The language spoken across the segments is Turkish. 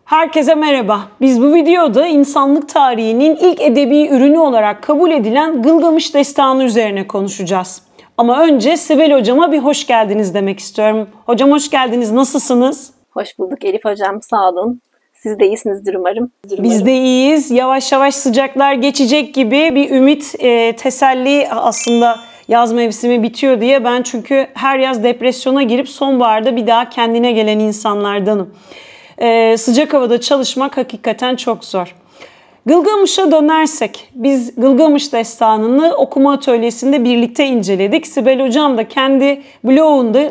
Herkese merhaba. Biz bu videoda insanlık tarihinin ilk edebi ürünü olarak kabul edilen Gılgamış Destanı üzerine konuşacağız. Ama önce Sibel Hocama bir hoş geldiniz demek istiyorum. Hocam hoş geldiniz. Nasılsınız? Hoş bulduk Elif Hocam. Sağ olun. Siz de iyisinizdir umarım. Biz de iyiyiz. Yavaş yavaş sıcaklar geçecek gibi bir ümit, teselli aslında yaz mevsimi bitiyor diye. Ben çünkü her yaz depresyona girip sonbaharda bir daha kendine gelen insanlardanım. Sıcak havada çalışmak hakikaten çok zor. Gılgamış'a dönersek, biz Gılgamış Destanı'nı okuma atölyesinde birlikte inceledik. Sibel Hocam da kendi blogunda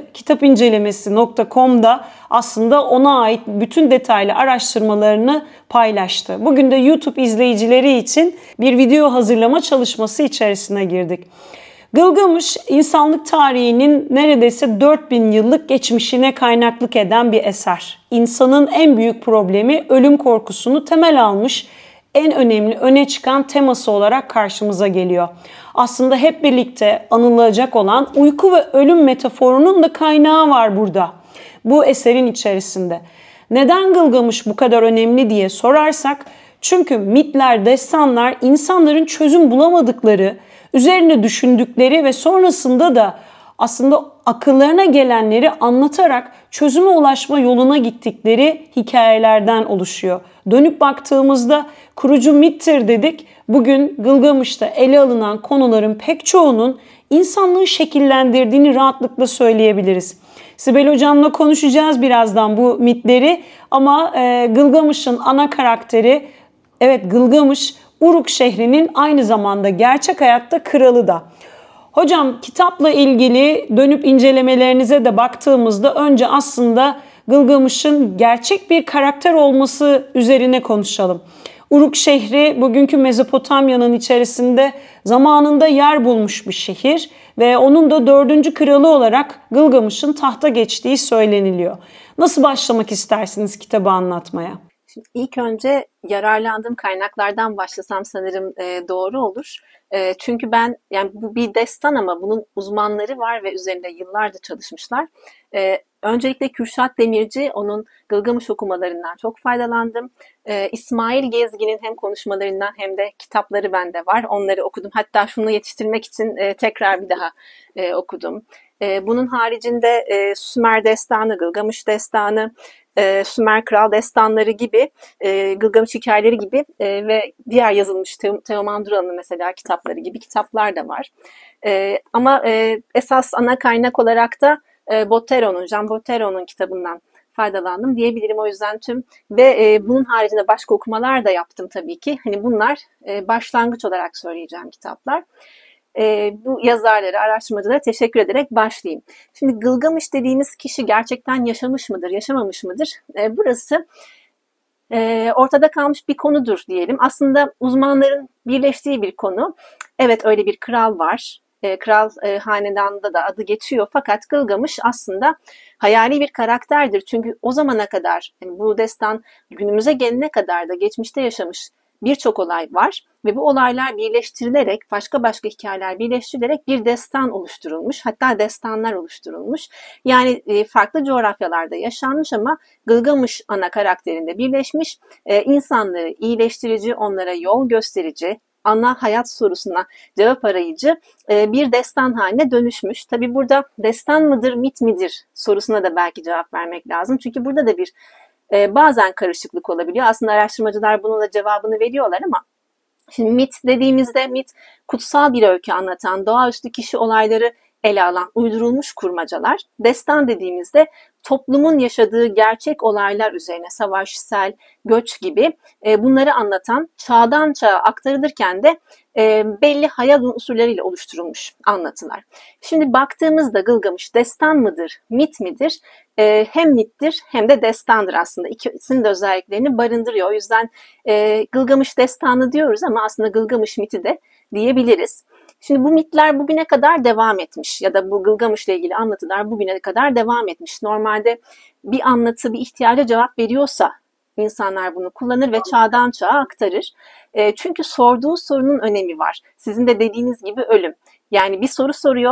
kitapincelemesi.com'da aslında ona ait bütün detaylı araştırmalarını paylaştı. Bugün de YouTube izleyicileri için bir video hazırlama çalışması içerisine girdik. Gılgamış, insanlık tarihinin neredeyse 4000 yıllık geçmişine kaynaklık eden bir eser. İnsanın en büyük problemi ölüm korkusunu temel almış, en önemli öne çıkan teması olarak karşımıza geliyor. Aslında hep birlikte anılacak olan uyku ve ölüm metaforunun da kaynağı var burada. Bu eserin içerisinde. Neden Gılgamış bu kadar önemli diye sorarsak, çünkü mitler, destanlar insanların çözüm bulamadıkları, üzerine düşündükleri ve sonrasında da aslında akıllarına gelenleri anlatarak çözüme ulaşma yoluna gittikleri hikayelerden oluşuyor. Dönüp baktığımızda kurucu mittir dedik. Bugün Gılgamış'ta ele alınan konuların pek çoğunun insanlığı şekillendirdiğini rahatlıkla söyleyebiliriz. Sibel Hocam'la konuşacağız birazdan bu mitleri ama Gılgamış'ın ana karakteri, evet Gılgamış, Uruk şehrinin aynı zamanda gerçek hayatta kralı da. Hocam kitapla ilgili dönüp incelemelerinize de baktığımızda önce aslında Gılgamış'ın gerçek bir karakter olması üzerine konuşalım. Uruk şehri bugünkü Mezopotamya'nın içerisinde zamanında yer bulmuş bir şehir ve onun da 4. kralı olarak Gılgamış'ın tahta geçtiği söyleniliyor. Nasıl başlamak istersiniz kitabı anlatmaya? Şimdi ilk önce yararlandığım kaynaklardan başlasam sanırım doğru olur. Çünkü yani bu bir destan ama bunun uzmanları var ve üzerinde yıllardır çalışmışlar. Öncelikle Kürşat Demirci, onun Gılgamış okumalarından çok faydalandım. İsmail Gezgin'in hem konuşmalarından hem de kitapları bende var. Onları okudum. Hatta şunu yetiştirmek için tekrar bir daha okudum. Bunun haricinde Sümer Destanı, Gılgamış Destanı, Sümer Kral Destanları gibi, Gılgamış hikayeleri gibi ve diğer yazılmış Teoman Dural'ın mesela kitapları gibi kitaplar da var. Ama esas ana kaynak olarak da Jean Bottero'nun kitabından faydalandım diyebilirim. O yüzden bunun haricinde başka okumalar da yaptım tabii ki. Hani bunlar başlangıç olarak söyleyeceğim kitaplar. Bu yazarlara, araştırmacılara teşekkür ederek başlayayım. Şimdi Gılgamış dediğimiz kişi gerçekten yaşamış mıdır, yaşamamış mıdır? Burası ortada kalmış bir konudur diyelim. Aslında uzmanların birleştiği bir konu. Evet, öyle bir kral var. Kral hanedanında da adı geçiyor. Fakat Gılgamış aslında hayali bir karakterdir. Çünkü o zamana kadar, yani bu destan günümüze gelene kadar da geçmişte yaşamış birçok olay var ve bu olaylar birleştirilerek, başka hikayeler birleştirilerek bir destan oluşturulmuş. Hatta destanlar oluşturulmuş. Yani farklı coğrafyalarda yaşanmış ama Gılgamış ana karakterinde birleşmiş. İnsanları iyileştirici, onlara yol gösterici, ana hayat sorusuna cevap arayıcı bir destan haline dönüşmüş. Tabii burada destan mıdır, mit midir sorusuna da belki cevap vermek lazım. Çünkü burada da bir bazen karışıklık olabiliyor. Aslında araştırmacılar bunun da cevabını veriyorlar ama şimdi mit dediğimizde kutsal bir öykü anlatan, doğaüstü kişi olayları ele alan uydurulmuş kurmacalar. Destan dediğimizde toplumun yaşadığı gerçek olaylar üzerine savaş, sel, göç gibi bunları anlatan, çağdan çağa aktarılırken de belli hayal unsurlarıyla oluşturulmuş anlatılar. Şimdi baktığımızda Gılgamış destan mıdır, mit midir? Hem mittir hem de destandır aslında. İkisinin de özelliklerini barındırıyor. O yüzden Gılgamış destanı diyoruz ama aslında Gılgamış miti de diyebiliriz. Şimdi bu mitler bugüne kadar devam etmiş ya da bu Gılgamış'la ilgili anlatılar bugüne kadar devam etmiş. Normalde bir anlatı bir ihtiyaca cevap veriyorsa insanlar bunu kullanır ve çağdan çağa aktarır. Çünkü sorduğu sorunun önemi var. Sizin de dediğiniz gibi ölüm. Yani bir soru soruyor,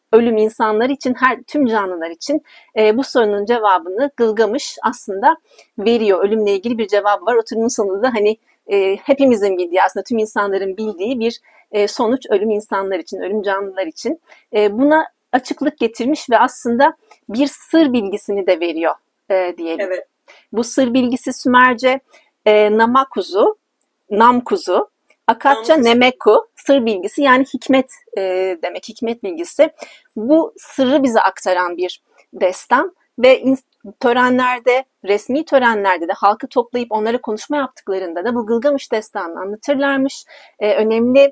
ölüm insanlar için, tüm canlılar için bu sorunun cevabını Gılgamış aslında veriyor. Ölümle ilgili bir cevabı var. Oturumun sonunda da hani hepimizin bildiği, aslında tüm insanların bildiği bir sonuç ölüm insanlar için, ölüm canlılar için. Buna açıklık getirmiş ve aslında bir sır bilgisini de veriyor diyelim. Evet. Bu sır bilgisi Sümerce Namakuzu, Namkuzu, Akatça Nemeku, sır bilgisi yani hikmet demek, hikmet bilgisi. Bu sırrı bize aktaran bir destan ve törenlerde, resmi törenlerde de halkı toplayıp onlara konuşma yaptıklarında da bu Gılgamış destanını anlatırlarmış. Önemli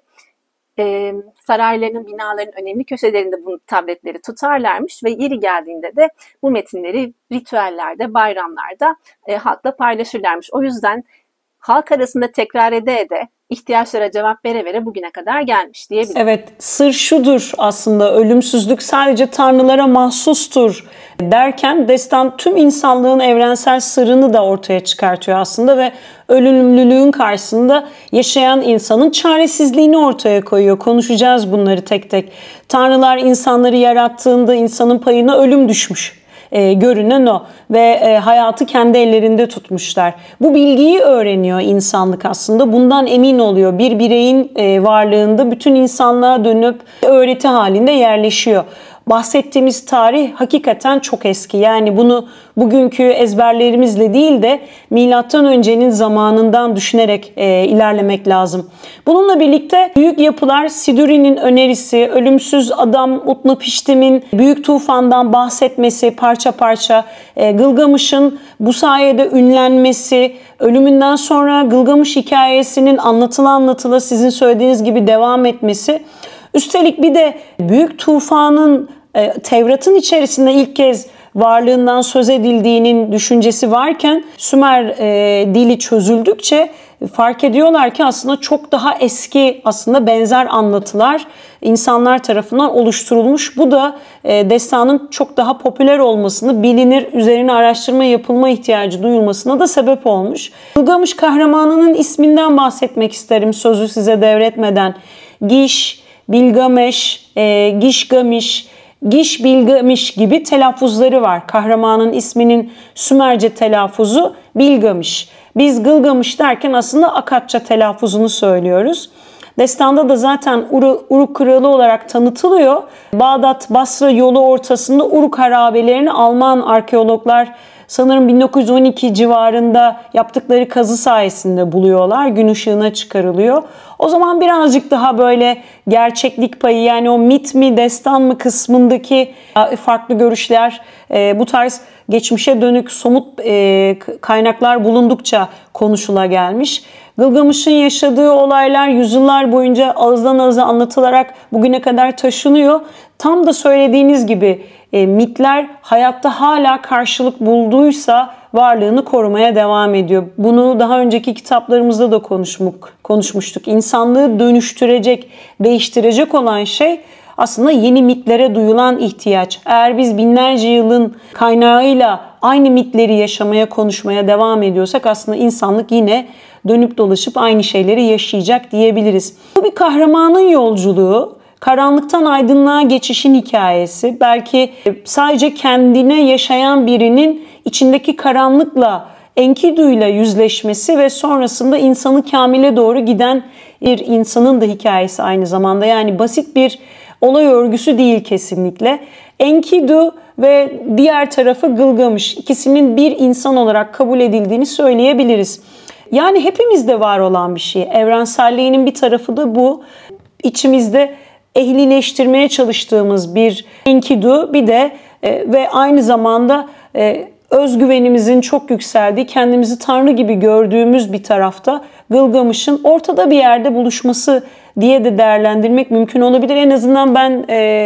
sarayların, binaların önemli köşelerinde bu tabletleri tutarlarmış ve yeri geldiğinde de bu metinleri ritüellerde, bayramlarda halkla paylaşırlarmış. O yüzden halk arasında tekrar ede ihtiyaçlara cevap vere bugüne kadar gelmiş diyebiliriz. Evet, sır şudur aslında, ölümsüzlük sadece tanrılara mahsustur derken destan tüm insanlığın evrensel sırrını da ortaya çıkartıyor aslında ve ölümlülüğün karşısında yaşayan insanın çaresizliğini ortaya koyuyor. Konuşacağız bunları tek tek. Tanrılar insanları yarattığında insanın payına ölüm düşmüş. Görünen o ve hayatı kendi ellerinde tutmuşlar. Bu bilgiyi öğreniyor insanlık aslında. Bundan emin oluyor. Bir bireyin varlığında bütün insanlığa dönüp öğreti halinde yerleşiyor. Bahsettiğimiz tarih hakikaten çok eski. Yani bunu bugünkü ezberlerimizle değil de milattan öncenin zamanından düşünerek ilerlemek lazım. Bununla birlikte büyük yapılar, Siduri'nin önerisi, ölümsüz adam Utnapiştim'in büyük tufandan bahsetmesi parça parça, Gılgamış'ın bu sayede ünlenmesi, ölümünden sonra Gılgamış hikayesinin anlatıla sizin söylediğiniz gibi devam etmesi. Üstelik bir de büyük tufanın Tevrat'ın içerisinde ilk kez varlığından söz edildiğinin düşüncesi varken Sümer dili çözüldükçe fark ediyorlar ki aslında çok daha eski, aslında benzer anlatılar insanlar tarafından oluşturulmuş. Bu da destanın çok daha popüler olmasını, bilinir, üzerine araştırma yapılma ihtiyacı duyulmasına da sebep olmuş. Gılgamış kahramanının isminden bahsetmek isterim sözü size devretmeden. Giş, Bilgameş, Gişgamiş, Giş Bilgamiş gibi telaffuzları var. Kahramanın isminin Sümerce telaffuzu Bilgamiş. Biz Gılgamış derken aslında Akatça telaffuzunu söylüyoruz. Destanda da zaten Uruk kralı olarak tanıtılıyor. Bağdat-Basra yolu ortasında Uruk harabelerini Alman arkeologlar sanırım 1912 civarında yaptıkları kazı sayesinde buluyorlar. Gün ışığına çıkarılıyor. O zaman birazcık daha böyle gerçeklik payı, yani o mit mi destan mı kısmındaki farklı görüşler, bu tarz geçmişe dönük somut kaynaklar bulundukça konuşula gelmiş. Gılgamış'ın yaşadığı olaylar yüzyıllar boyunca ağızdan ağıza anlatılarak bugüne kadar taşınıyor. Tam da söylediğiniz gibi mitler hayatta hala karşılık bulduysa varlığını korumaya devam ediyor. Bunu daha önceki kitaplarımızda da konuşmuştuk. İnsanlığı dönüştürecek, değiştirecek olan şey aslında yeni mitlere duyulan ihtiyaç. Eğer biz binlerce yılın kaynağıyla aynı mitleri yaşamaya, konuşmaya devam ediyorsak aslında insanlık yine dönüp dolaşıp aynı şeyleri yaşayacak diyebiliriz. Bu bir kahramanın yolculuğu. Karanlıktan aydınlığa geçişin hikayesi, belki sadece kendine yaşayan birinin içindeki karanlıkla, Enkidu'yla yüzleşmesi ve sonrasında insanı kamile doğru giden bir insanın da hikayesi aynı zamanda. Yani basit bir olay örgüsü değil kesinlikle. Enkidu ve diğer tarafı Gılgamış, ikisinin bir insan olarak kabul edildiğini söyleyebiliriz. Yani hepimizde var olan bir şey. Evrenselliğinin bir tarafı da bu. İçimizde ehlileştirmeye çalıştığımız bir Enkidu, bir de ve aynı zamanda özgüvenimizin çok yükseldiği, kendimizi Tanrı gibi gördüğümüz bir tarafta Gılgamış'ın ortada bir yerde buluşması diye de değerlendirmek mümkün olabilir. En azından ben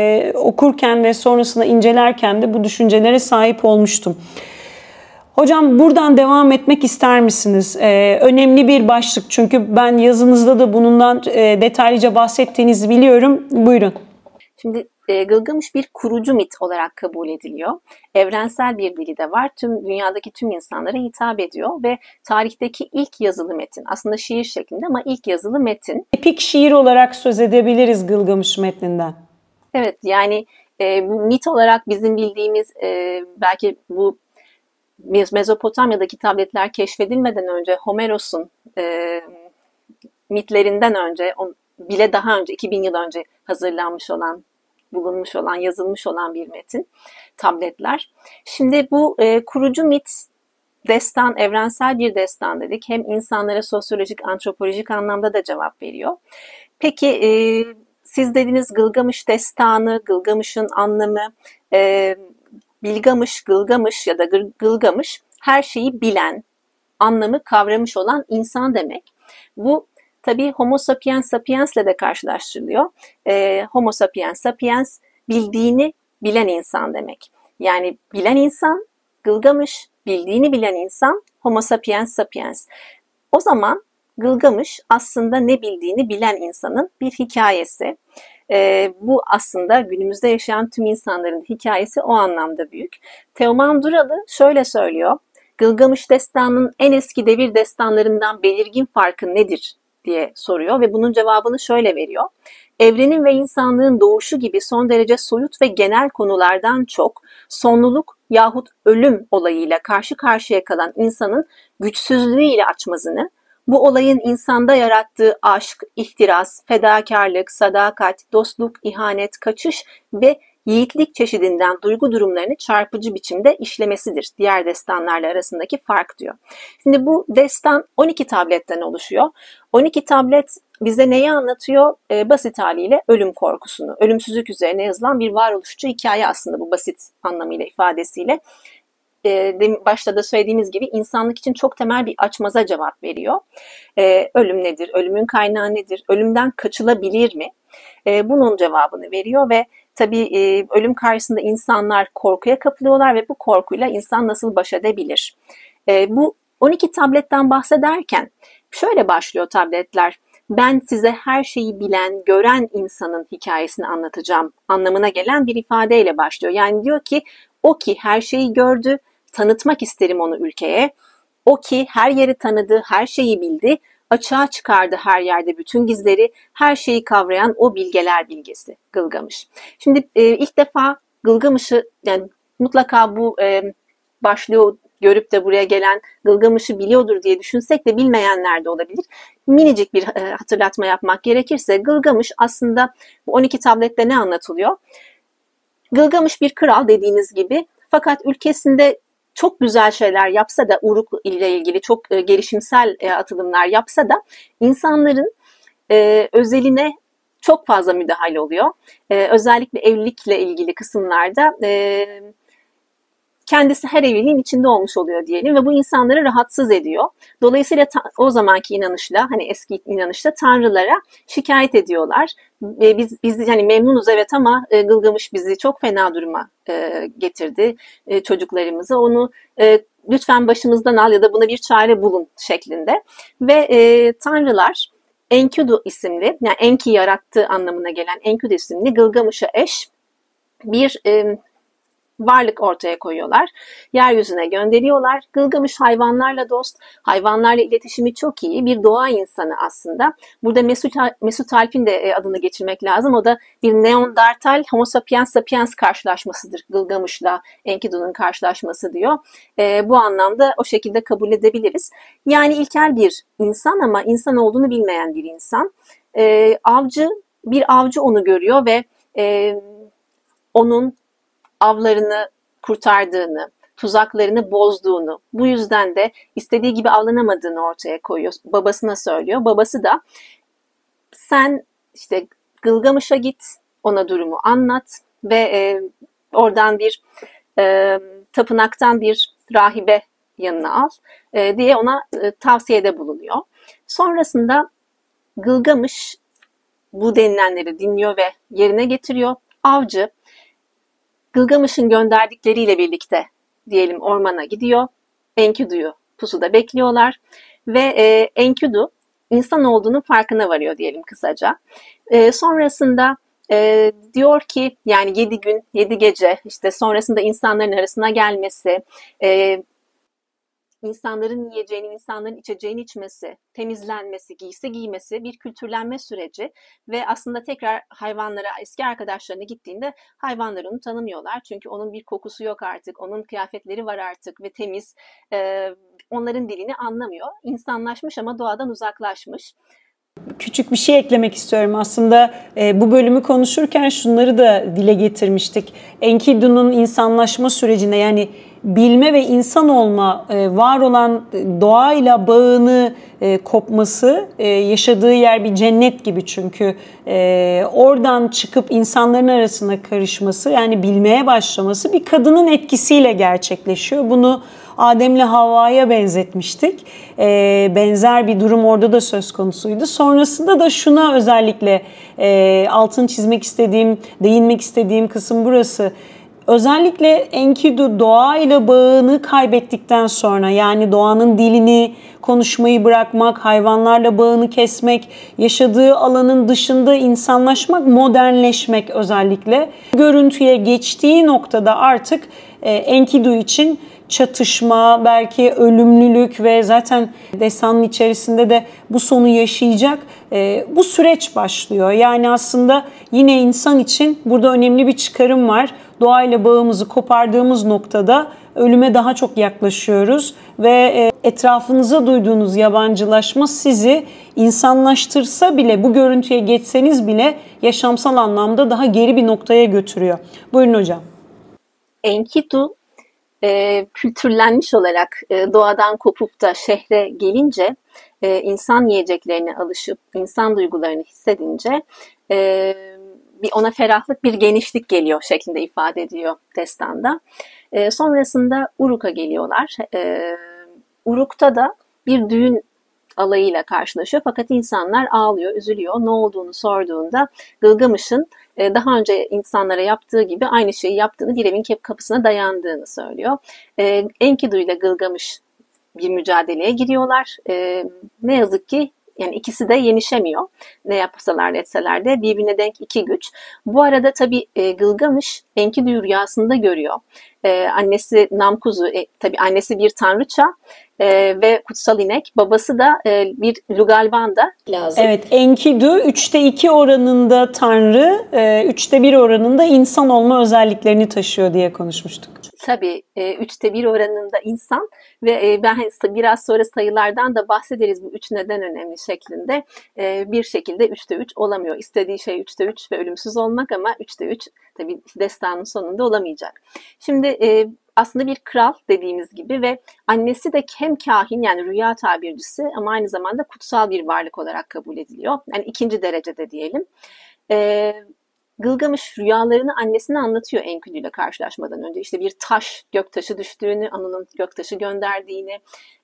okurken ve sonrasında incelerken de bu düşüncelere sahip olmuştum. Hocam buradan devam etmek ister misiniz? Önemli bir başlık çünkü ben yazınızda da bundan detaylıca bahsettiğinizi biliyorum. Buyurun. Şimdi Gılgamış bir kurucu mit olarak kabul ediliyor. Evrensel bir dili de var. Dünyadaki tüm insanlara hitap ediyor ve tarihteki ilk yazılı metin. Aslında şiir şeklinde ama ilk yazılı metin. Epik şiir olarak söz edebiliriz Gılgamış metninden. Evet, yani Bu mit olarak bizim bildiğimiz belki bu Mezopotamya'daki tabletler keşfedilmeden önce Homeros'un mitlerinden önce, bile daha önce 2000 yıl önce hazırlanmış olan, bulunmuş olan, yazılmış olan bir metin tabletler. Şimdi bu kurucu mit destan, evrensel bir destan dedik. Hem insanlara sosyolojik, antropolojik anlamda da cevap veriyor. Peki siz dediniz Gılgamış destanı, Gılgamış'ın anlamı, Bilgamış, Gılgamış ya da Gılgamış her şeyi bilen, anlamı kavramış olan insan demek. Bu tabii Homo sapiens sapiens'le de karşılaştırılıyor. Homo sapiens sapiens bildiğini bilen insan demek. Yani bilen insan, Gılgamış, bildiğini bilen insan, Homo sapiens sapiens. O zaman Gılgamış aslında ne bildiğini bilen insanın bir hikayesi. Bu aslında günümüzde yaşayan tüm insanların hikayesi o anlamda büyük. Teoman Duralı şöyle söylüyor. Gılgamış destanının en eski devir destanlarından belirgin farkı nedir diye soruyor ve bunun cevabını şöyle veriyor. Evrenin ve insanlığın doğuşu gibi son derece soyut ve genel konulardan çok sonluluk yahut ölüm olayıyla karşı karşıya kalan insanın güçsüzlüğüyle açmazını, bu olayın insanda yarattığı aşk, ihtiras, fedakarlık, sadakat, dostluk, ihanet, kaçış ve yiğitlik çeşidinden duygu durumlarını çarpıcı biçimde işlemesidir. Diğer destanlarla arasındaki fark diyor. Şimdi bu destan 12 tabletten oluşuyor. 12 tablet bize neyi anlatıyor? Basit haliyle ölüm korkusunu, ölümsüzlük üzerine yazılan bir varoluşçu hikaye aslında bu basit anlamıyla, ifadesiyle. Başta da söylediğimiz gibi insanlık için çok temel bir açmaza cevap veriyor. Ölüm nedir? Ölümün kaynağı nedir? Ölümden kaçılabilir mi? Bunun cevabını veriyor ve tabii ölüm karşısında insanlar korkuya kapılıyorlar ve bu korkuyla insan nasıl baş edebilir? Bu 12 tabletten bahsederken şöyle başlıyor tabletler. Ben size her şeyi bilen, gören insanın hikayesini anlatacağım anlamına gelen bir ifadeyle başlıyor. Yani diyor ki o ki her şeyi gördü, tanıtmak isterim onu ülkeye. O ki her yeri tanıdı, her şeyi bildi, açığa çıkardı her yerde bütün gizleri, her şeyi kavrayan o bilgeler bilgesi Gılgamış. Şimdi ilk defa Gılgamış'ı, yani mutlaka bu başlığı görüp de buraya gelen Gılgamış'ı biliyordur diye düşünsek de bilmeyenler de olabilir. Minicik bir hatırlatma yapmak gerekirse Gılgamış aslında bu 12 tablette ne anlatılıyor? Gılgamış bir kral dediğiniz gibi, fakat ülkesinde çok güzel şeyler yapsa da, Uruk ile ilgili çok gelişimsel atılımlar yapsa da insanların özeline çok fazla müdahale oluyor. Özellikle evlilikle ilgili kısımlarda kendisi her evliliğin içinde olmuş oluyor diyelim ve bu insanları rahatsız ediyor. Dolayısıyla o zamanki inanışla, hani eski inanışla tanrılara şikayet ediyorlar. Biz hani memnunuz evet ama Gılgamış bizi çok fena duruma getirdi, çocuklarımızı. Onu lütfen başımızdan al ya da buna bir çare bulun şeklinde. Ve tanrılar Enkidu isimli, yani Enki yarattığı anlamına gelen Enkidu isimli Gılgamış'a eş bir varlık ortaya koyuyorlar. Yeryüzüne gönderiyorlar. Gılgamış hayvanlarla dost, hayvanlarla iletişimi çok iyi. Bir doğa insanı aslında. Burada Mesut Alp'in de adını geçirmek lazım. O da bir Neandertal Homo sapiens sapiens karşılaşmasıdır. Gılgamış'la Enkidu'nun karşılaşması diyor. Bu anlamda o şekilde kabul edebiliriz. Yani ilkel bir insan ama insan olduğunu bilmeyen bir insan. Bir avcı onu görüyor ve onun avlarını kurtardığını, tuzaklarını bozduğunu, bu yüzden de istediği gibi avlanamadığını ortaya koyuyor. Babasına söylüyor. Babası da sen işte Gılgamış'a git, ona durumu anlat ve oradan bir tapınaktan bir rahibe yanına al diye ona tavsiyede bulunuyor. Sonrasında Gılgamış bu denilenleri dinliyor ve yerine getiriyor. Avcı Gılgamış'ın gönderdikleriyle birlikte diyelim ormana gidiyor. Enkidu'yu pusuda bekliyorlar ve Enkidu insan olduğunun farkına varıyor diyelim kısaca. Sonrasında diyor ki yani 7 gün 7 gece işte sonrasında insanların arasına gelmesi, insanların yiyeceğini, insanların içeceğini içmesi, temizlenmesi, giysi giymesi bir kültürlenme süreci ve aslında tekrar hayvanlara, eski arkadaşlarına gittiğinde hayvanlar onu tanımıyorlar. Çünkü onun bir kokusu yok artık, onun kıyafetleri var artık ve temiz, onların dilini anlamıyor. İnsanlaşmış ama doğadan uzaklaşmış. Küçük bir şey eklemek istiyorum. Aslında bu bölümü konuşurken şunları da dile getirmiştik. Enkidu'nun insanlaşma sürecinde, yani bilme ve insan olma, var olan doğayla bağını kopması, yaşadığı yer bir cennet gibi çünkü oradan çıkıp insanların arasına karışması, yani bilmeye başlaması bir kadının etkisiyle gerçekleşiyor. Bunu Adem'le Havva'ya benzetmiştik. Benzer bir durum orada da söz konusuydu. Sonrasında da şuna özellikle altını çizmek istediğim, değinmek istediğim kısım burası. Özellikle Enkidu doğayla bağını kaybettikten sonra, yani doğanın dilini konuşmayı bırakmak, hayvanlarla bağını kesmek, yaşadığı alanın dışında insanlaşmak, modernleşmek özellikle görüntüye geçtiği noktada artık Enkidu için çatışma, belki ölümlülük ve zaten destanın içerisinde de bu sonu yaşayacak bu süreç başlıyor. Yani aslında yine insan için burada önemli bir çıkarım var. Doğayla bağımızı kopardığımız noktada ölüme daha çok yaklaşıyoruz ve etrafınıza duyduğunuz yabancılaşma sizi insanlaştırsa bile, bu görüntüye geçseniz bile yaşamsal anlamda daha geri bir noktaya götürüyor. Buyurun hocam. Enkidu kültürlenmiş olarak doğadan kopup da şehre gelince, insan yiyeceklerine alışıp, insan duygularını hissedince bir ona ferahlık, bir genişlik geliyor şeklinde ifade ediyor destanda. Sonrasında Uruk'a geliyorlar. Uruk'ta da bir düğün alayıyla karşılaşıyor. Fakat insanlar ağlıyor, üzülüyor. Ne olduğunu sorduğunda Gılgamış'ın daha önce insanlara yaptığı gibi aynı şeyi yaptığını, bir evin kapısına dayandığını söylüyor. Enkidu ile Gılgamış bir mücadeleye giriyorlar. Ne yazık ki yani ikisi de yenişemiyor. Ne yapsalar etseler de birbirine denk iki güç. Bu arada tabii Gılgamış Enkidu'yu rüyasında görüyor. Annesi Namkuzu, tabii annesi bir tanrıça ve kutsal inek. Babası da bir Lugalbanda lazım. Evet, Enkidu 3'te 2 oranında tanrı, 3'te 1 oranında insan olma özelliklerini taşıyor diye konuşmuştuk. Tabii 3'te 1 oranında insan ve ben biraz sonra sayılardan da bahsederiz, bu 3 neden önemli şeklinde. Bir şekilde 3'te 3 olamıyor. İstediği şey 3'te 3 ve ölümsüz olmak, ama 3'te 3 tabii destanın sonunda olamayacak. Şimdi aslında bir kral dediğimiz gibi ve annesi de hem kahin, yani rüya tabircisi, ama aynı zamanda kutsal bir varlık olarak kabul ediliyor. Yani ikinci derecede diyelim. Gılgamış rüyalarını annesine anlatıyor Enkidu ile karşılaşmadan önce. İşte bir taş, göktaşı düştüğünü, Anu'nun göktaşı gönderdiğini,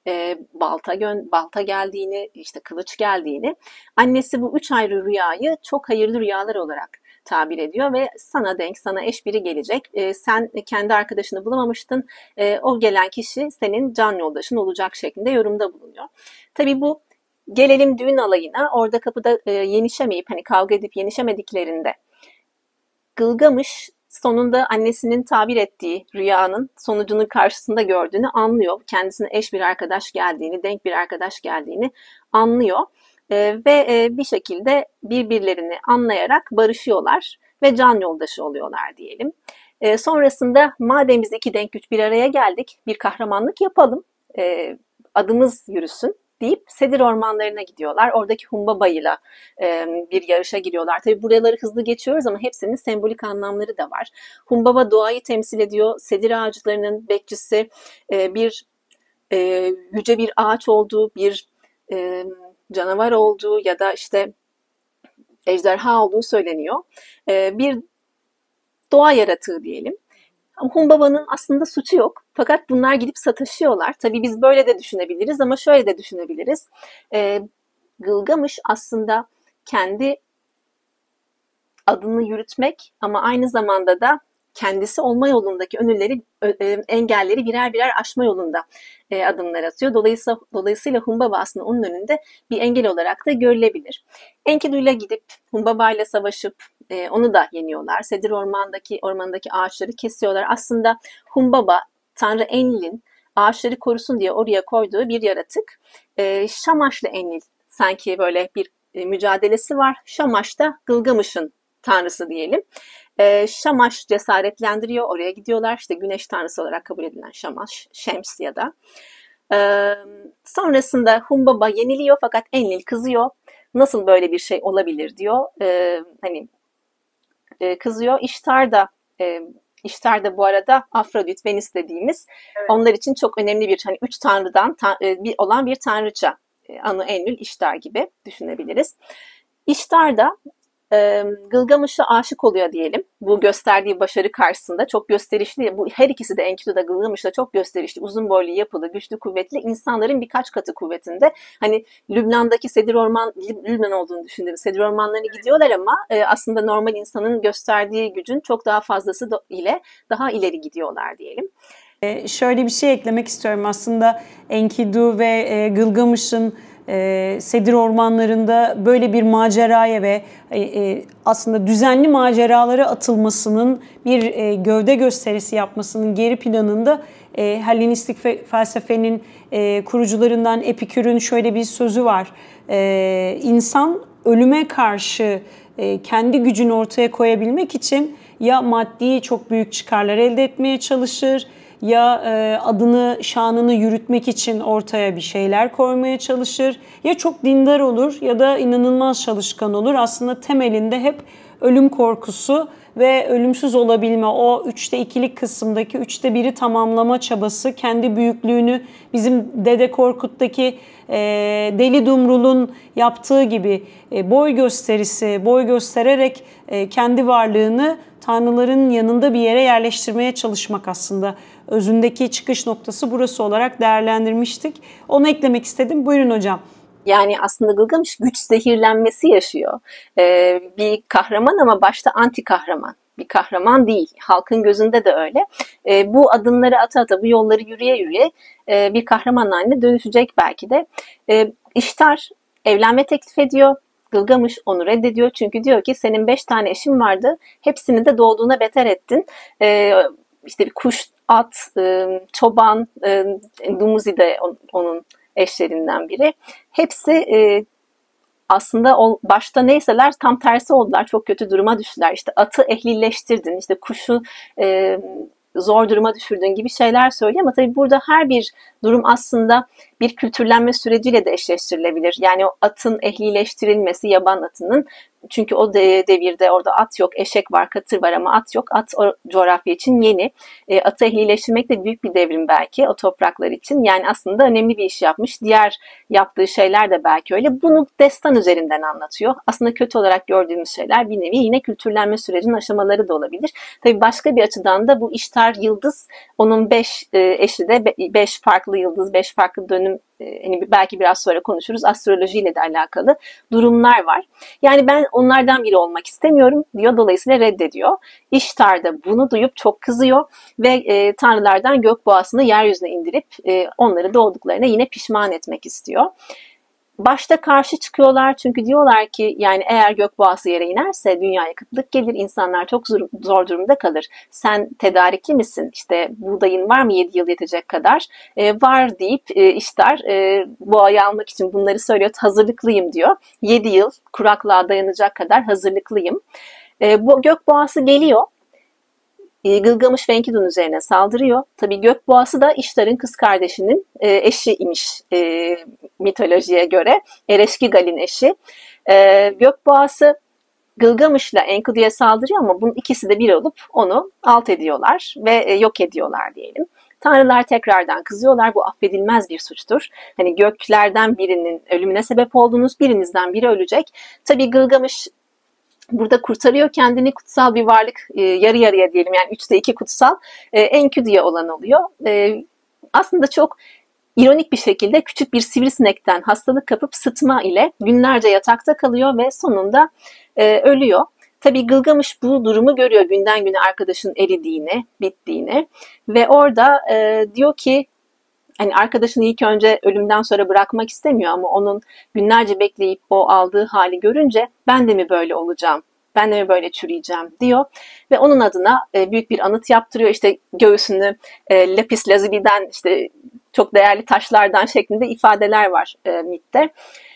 balta geldiğini, işte kılıç geldiğini. Annesi bu 3 ayrı rüyayı çok hayırlı rüyalar olarak tabir ediyor ve sana denk, sana eş biri gelecek. Sen kendi arkadaşını bulamamıştın, o gelen kişi senin can yoldaşın olacak şeklinde yorumda bulunuyor. Tabii bu gelelim düğün alayına. Orada kapıda yenişemeyip, hani kavga edip yenişemediklerinde Gılgamış sonunda annesinin tabir ettiği rüyanın sonucunun karşısında gördüğünü anlıyor. Kendisine eş bir arkadaş geldiğini, denk bir arkadaş geldiğini anlıyor. Ve bir şekilde birbirlerini anlayarak barışıyorlar ve can yoldaşı oluyorlar diyelim. Sonrasında madem biz iki denk güç bir araya geldik, bir kahramanlık yapalım, adımız yürüsün deyip Sedir ormanlarına gidiyorlar. Oradaki Humbaba'yla bir yarışa giriyorlar. Tabii buraları hızlı geçiyoruz ama hepsinin sembolik anlamları da var. Humbaba doğayı temsil ediyor. Sedir ağaçlarının bekçisi, bir yüce bir ağaç olduğu, bir canavar olduğu ya da işte ejderha olduğu söyleniyor. Bir doğa yaratığı diyelim. Humbaba'nın aslında suçu yok. Fakat bunlar gidip sataşıyorlar. Tabii biz böyle de düşünebiliriz ama şöyle de düşünebiliriz. Gılgamış aslında kendi adını yürütmek ama aynı zamanda da kendisi olma yolundaki engelleri birer birer aşma yolunda adımlar atıyor. Dolayısıyla Humbaba aslında onun önünde bir engel olarak da görülebilir. Enkidu'yla gidip Humbaba'yla savaşıp onu da yeniyorlar. Sedir ormanındaki ağaçları kesiyorlar. Aslında Humbaba, Tanrı Enlil'in ağaçları korusun diye oraya koyduğu bir yaratık. Şamaş'la Enlil sanki böyle bir mücadelesi var. Şamaş da Gılgamış'ın tanrısı diyelim. Şamaş cesaretlendiriyor. Oraya gidiyorlar. İşte güneş tanrısı olarak kabul edilen Şamaş, Şems ya da. Sonrasında Humbaba yeniliyor fakat Enlil kızıyor. Nasıl böyle bir şey olabilir diyor. Hani kızıyor. İştar da bu arada Afrodit, Venüs dediğimiz, evet, onlar için çok önemli bir, hani üç tanrıdan olan bir tanrıça. Anu, Enlil, İştar gibi düşünebiliriz. İştar da Gılgamış'a aşık oluyor diyelim. Bu gösterdiği başarı karşısında çok gösterişli. Bu her ikisi de Enkidu'da Gılgamış'ta çok gösterişli, uzun boylu, yapılı, güçlü, kuvvetli, insanların birkaç katı kuvvetinde. Hani Lübnan'daki Sedir Orman, Lübnan olduğunu düşündüğümüz Sedir Ormanlarına gidiyorlar ama aslında normal insanın gösterdiği gücün çok daha fazlası ile daha ileri gidiyorlar diyelim. Şöyle bir şey eklemek istiyorum. Aslında Enkidu ve Gılgamış'ın Sedir ormanlarında böyle bir maceraya ve aslında düzenli maceralara atılmasının, bir gövde gösterisi yapmasının geri planında Helenistik felsefenin kurucularından Epikür'ün şöyle bir sözü var. İnsan ölüme karşı kendi gücünü ortaya koyabilmek için ya maddi çok büyük çıkarlar elde etmeye çalışır, ya adını, şanını yürütmek için ortaya bir şeyler koymaya çalışır, ya çok dindar olur ya da inanılmaz çalışkan olur. Aslında temelinde hep ölüm korkusu ve ölümsüz olabilme, o 3'te 2'lik kısımdaki 3'te 1'i tamamlama çabası, kendi büyüklüğünü bizim Dede Korkut'taki Deli Dumrul'un yaptığı gibi boy gösterisi, boy göstererek kendi varlığını tanrıların yanında bir yere yerleştirmeye çalışmak aslında. Özündeki çıkış noktası burası olarak değerlendirmiştik. Onu eklemek istedim. Buyurun hocam. Yani aslında Gılgamış güç zehirlenmesi yaşıyor. Bir kahraman ama başta anti kahraman. Bir kahraman değil. Halkın gözünde de öyle. Bu adımları ata ata, bu yolları yürüye yürüye bir kahraman haline dönüşecek belki de. İştar evlenme teklif ediyor. Gılgamış onu reddediyor. Çünkü diyor ki senin 5 tane eşin vardı. Hepsini de doğduğuna beter ettin. İşte bir kuş, at, çoban, Dumuzi de onun eşlerinden biri. Hepsi aslında başta neyseler tam tersi oldular. Çok kötü duruma düştüler. İşte atı ehlileştirdin, işte kuşu zor duruma düşürdüğün gibi şeyler söylüyor ama tabii burada her bir durum aslında bir kültürlenme süreciyle de eşleştirilebilir. Yani o atın ehlileştirilmesi, yaban atının, çünkü o devirde orada at yok, eşek var, katır var ama at yok. At o coğrafya için yeni. Atı ehlileştirmek de büyük bir devrim belki o topraklar için. Yani aslında önemli bir iş yapmış. Diğer yaptığı şeyler de belki öyle. Bunu destan üzerinden anlatıyor. Aslında kötü olarak gördüğümüz şeyler bir nevi yine kültürlenme sürecinin aşamaları da olabilir. Tabii başka bir açıdan da bu İştar yıldız, onun 5 eşi de 5 farklı yıldız, 5 farklı dönüm, hani belki biraz sonra konuşuruz, astrolojiyle de alakalı durumlar var. Yani ben onlardan biri olmak istemiyorum diyor, dolayısıyla reddediyor. İştar da bunu duyup çok kızıyor ve tanrılardan gökboğasını yeryüzüne indirip onları doğduklarına yine pişman etmek istiyor. Başta karşı çıkıyorlar çünkü diyorlar ki yani eğer gökboğası yere inerse dünyaya kıtlık gelir, insanlar çok zor durumda kalır. Sen tedarikli misin? İşte buğdayın var mı 7 yıl yetecek kadar? Var deyip İştar boğayı almak için bunları söylüyor. Hazırlıklıyım diyor. 7 yıl kuraklığa dayanacak kadar hazırlıklıyım. Bu gökboğası geliyor. Gılgamış ve Enkidu'nun üzerine saldırıyor. Tabii gökboğası da İştar'ın kız kardeşinin eşi imiş mitolojiye göre. Ereşkigal'in eşi. Gökboğası Gılgamış'la Enkidu'ya saldırıyor ama bunun ikisi de bir olup onu alt ediyorlar ve yok ediyorlar diyelim. Tanrılar tekrardan kızıyorlar. Bu affedilmez bir suçtur. Hani göklerden birinin ölümüne sebep oldunuz, birinizden biri ölecek. Tabii Gılgamış burada kurtarıyor kendini, kutsal bir varlık, yarı yarıya diyelim, yani 3'te 2 kutsal, Enkidu'ya olan oluyor. Aslında çok ironik bir şekilde küçük bir sivrisinekten hastalık kapıp sıtma ile günlerce yatakta kalıyor ve sonunda ölüyor. Tabii Gılgamış bu durumu görüyor, günden güne arkadaşın eridiğini, bittiğini ve orada diyor ki, hani arkadaşını ilk önce ölümden sonra bırakmak istemiyor ama onun günlerce bekleyip o aldığı hali görünce ben de mi böyle olacağım Ben de mi böyle çürüyeceğim diyor. Ve onun adına büyük bir anıt yaptırıyor. İşte göğsünü lapis lazuliden, işte çok değerli taşlardan şeklinde ifadeler var mitte.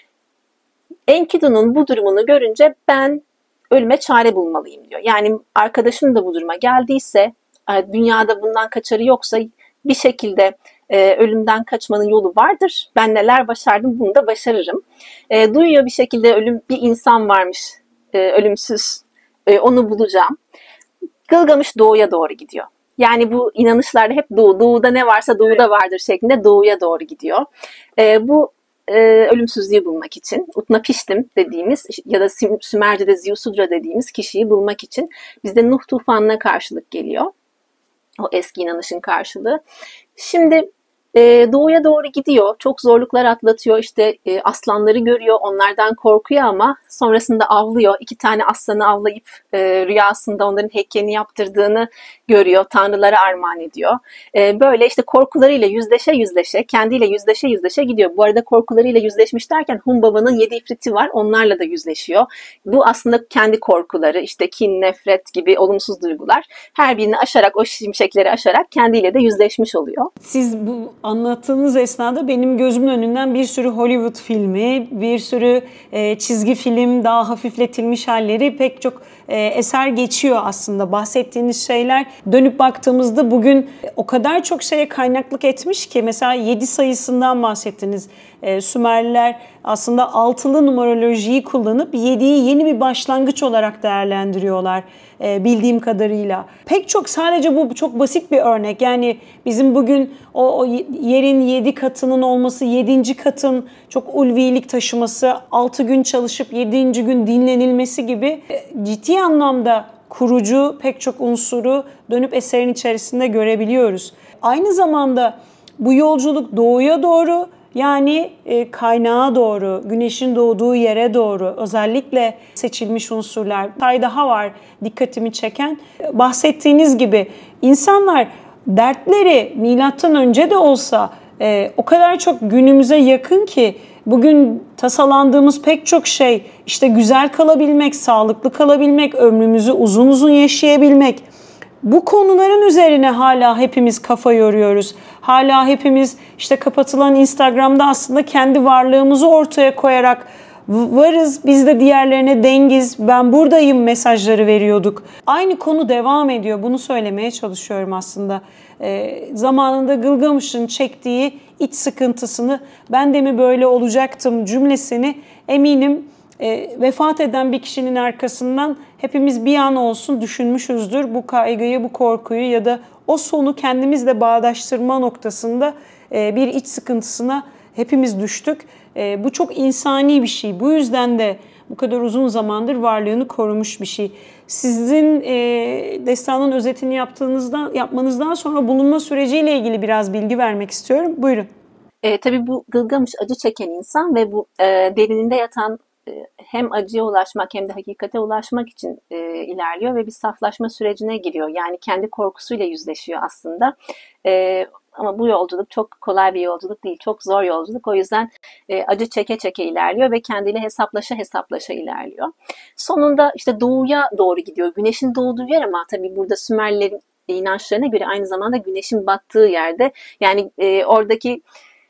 Enkidu'nun bu durumunu görünce ben ölüme çare bulmalıyım diyor. Yani arkadaşım da bu duruma geldiyse, dünyada bundan kaçarı yoksa bir şekilde ölümden kaçmanın yolu vardır. Ben neler başardım, bunu da başarırım. Duyuyor bir şekilde bir insan varmış, ölümsüz. Onu bulacağım. Gılgamış doğuya doğru gidiyor. Yani bu inanışlarda hep doğuda ne varsa doğuda vardır şeklinde doğuya doğru gidiyor. Bu ölümsüzlüğü bulmak için, Utnapishtim dediğimiz ya da Sümerce'de Ziusudra dediğimiz kişiyi bulmak için bizde Nuh tufanına karşılık geliyor. O eski inanışın karşılığı. Şimdi doğuya doğru gidiyor. Çok zorluklar atlatıyor. İşte aslanları görüyor. Onlardan korkuyor ama sonrasında avlıyor. 2 tane aslanı avlayıp rüyasında onların heykelini yaptırdığını görüyor. Tanrılara armağan ediyor. Böyle işte korkularıyla yüzleşe, kendiyle yüzleşe gidiyor. Bu arada korkularıyla yüzleşmiş derken Humbaba'nın 7 ifriti var. Onlarla da yüzleşiyor. Bu aslında kendi korkuları, işte kin, nefret gibi olumsuz duygular. Her birini aşarak, o şimşekleri aşarak kendiyle de yüzleşmiş oluyor. Siz bu anlattığınız esnada benim gözümün önünden bir sürü Hollywood filmi, bir sürü çizgi film, daha hafifletilmiş halleri, pek çok eser geçiyor aslında. Bahsettiğiniz şeyler dönüp baktığımızda bugün o kadar çok şeye kaynaklık etmiş ki, mesela 7 sayısından bahsettiniz. Sümerliler aslında altılı numerolojiyi kullanıp 7'yi yeni bir başlangıç olarak değerlendiriyorlar bildiğim kadarıyla. Pek çok, sadece bu çok basit bir örnek. Yani bizim bugün o yerin 7 katının olması, 7. katın çok ulvilik taşıması, 6 gün çalışıp 7. gün dinlenilmesi gibi ciddi anlamda kurucu pek çok unsuru dönüp eserin içerisinde görebiliyoruz. Aynı zamanda bu yolculuk doğuya doğru, yani kaynağa doğru, güneşin doğduğu yere doğru özellikle seçilmiş unsurlar. Bir şey daha var dikkatimi çeken. Bahsettiğiniz gibi insanlar dertleri milattan önce de olsa o kadar çok günümüze yakın ki, bugün tasalandığımız pek çok şey, işte güzel kalabilmek, sağlıklı kalabilmek, ömrümüzü uzun uzun yaşayabilmek. Bu konuların üzerine hala hepimiz kafa yoruyoruz. Hala hepimiz işte kapatılan Instagram'da aslında kendi varlığımızı ortaya koyarak varız, biz de diğerlerine dengiz, ben buradayım mesajları veriyorduk. Aynı konu devam ediyor. Bunu söylemeye çalışıyorum aslında. Zamanında Gılgamış'ın çektiği iç sıkıntısını, ben de mi böyle olacaktım cümlesini eminim vefat eden bir kişinin arkasından hepimiz bir an olsun düşünmüşüzdür. Bu kaygıyı, bu korkuyu ya da o sonu kendimizle bağdaştırma noktasında bir iç sıkıntısına hepimiz düştük. Bu çok insani bir şey. Bu yüzden de bu kadar uzun zamandır varlığını korumuş bir şey. Sizin destanın özetini yapmanızdan sonra bulunma süreciyle ilgili biraz bilgi vermek istiyorum. Buyurun. Tabii bu Gılgamış acı çeken insan ve bu derininde yatan hem acıya ulaşmak hem de hakikate ulaşmak için ilerliyor ve bir saflaşma sürecine giriyor. Yani kendi korkusuyla yüzleşiyor aslında. Ama bu yolculuk çok kolay bir yolculuk değil. Çok zor yolculuk. O yüzden acı çeke çeke ilerliyor ve kendiyle hesaplaşa ilerliyor. Sonunda işte doğuya doğru gidiyor. Güneşin doğduğu yer, ama tabii burada Sümerlerin inançlarına göre aynı zamanda güneşin battığı yerde. Yani oradaki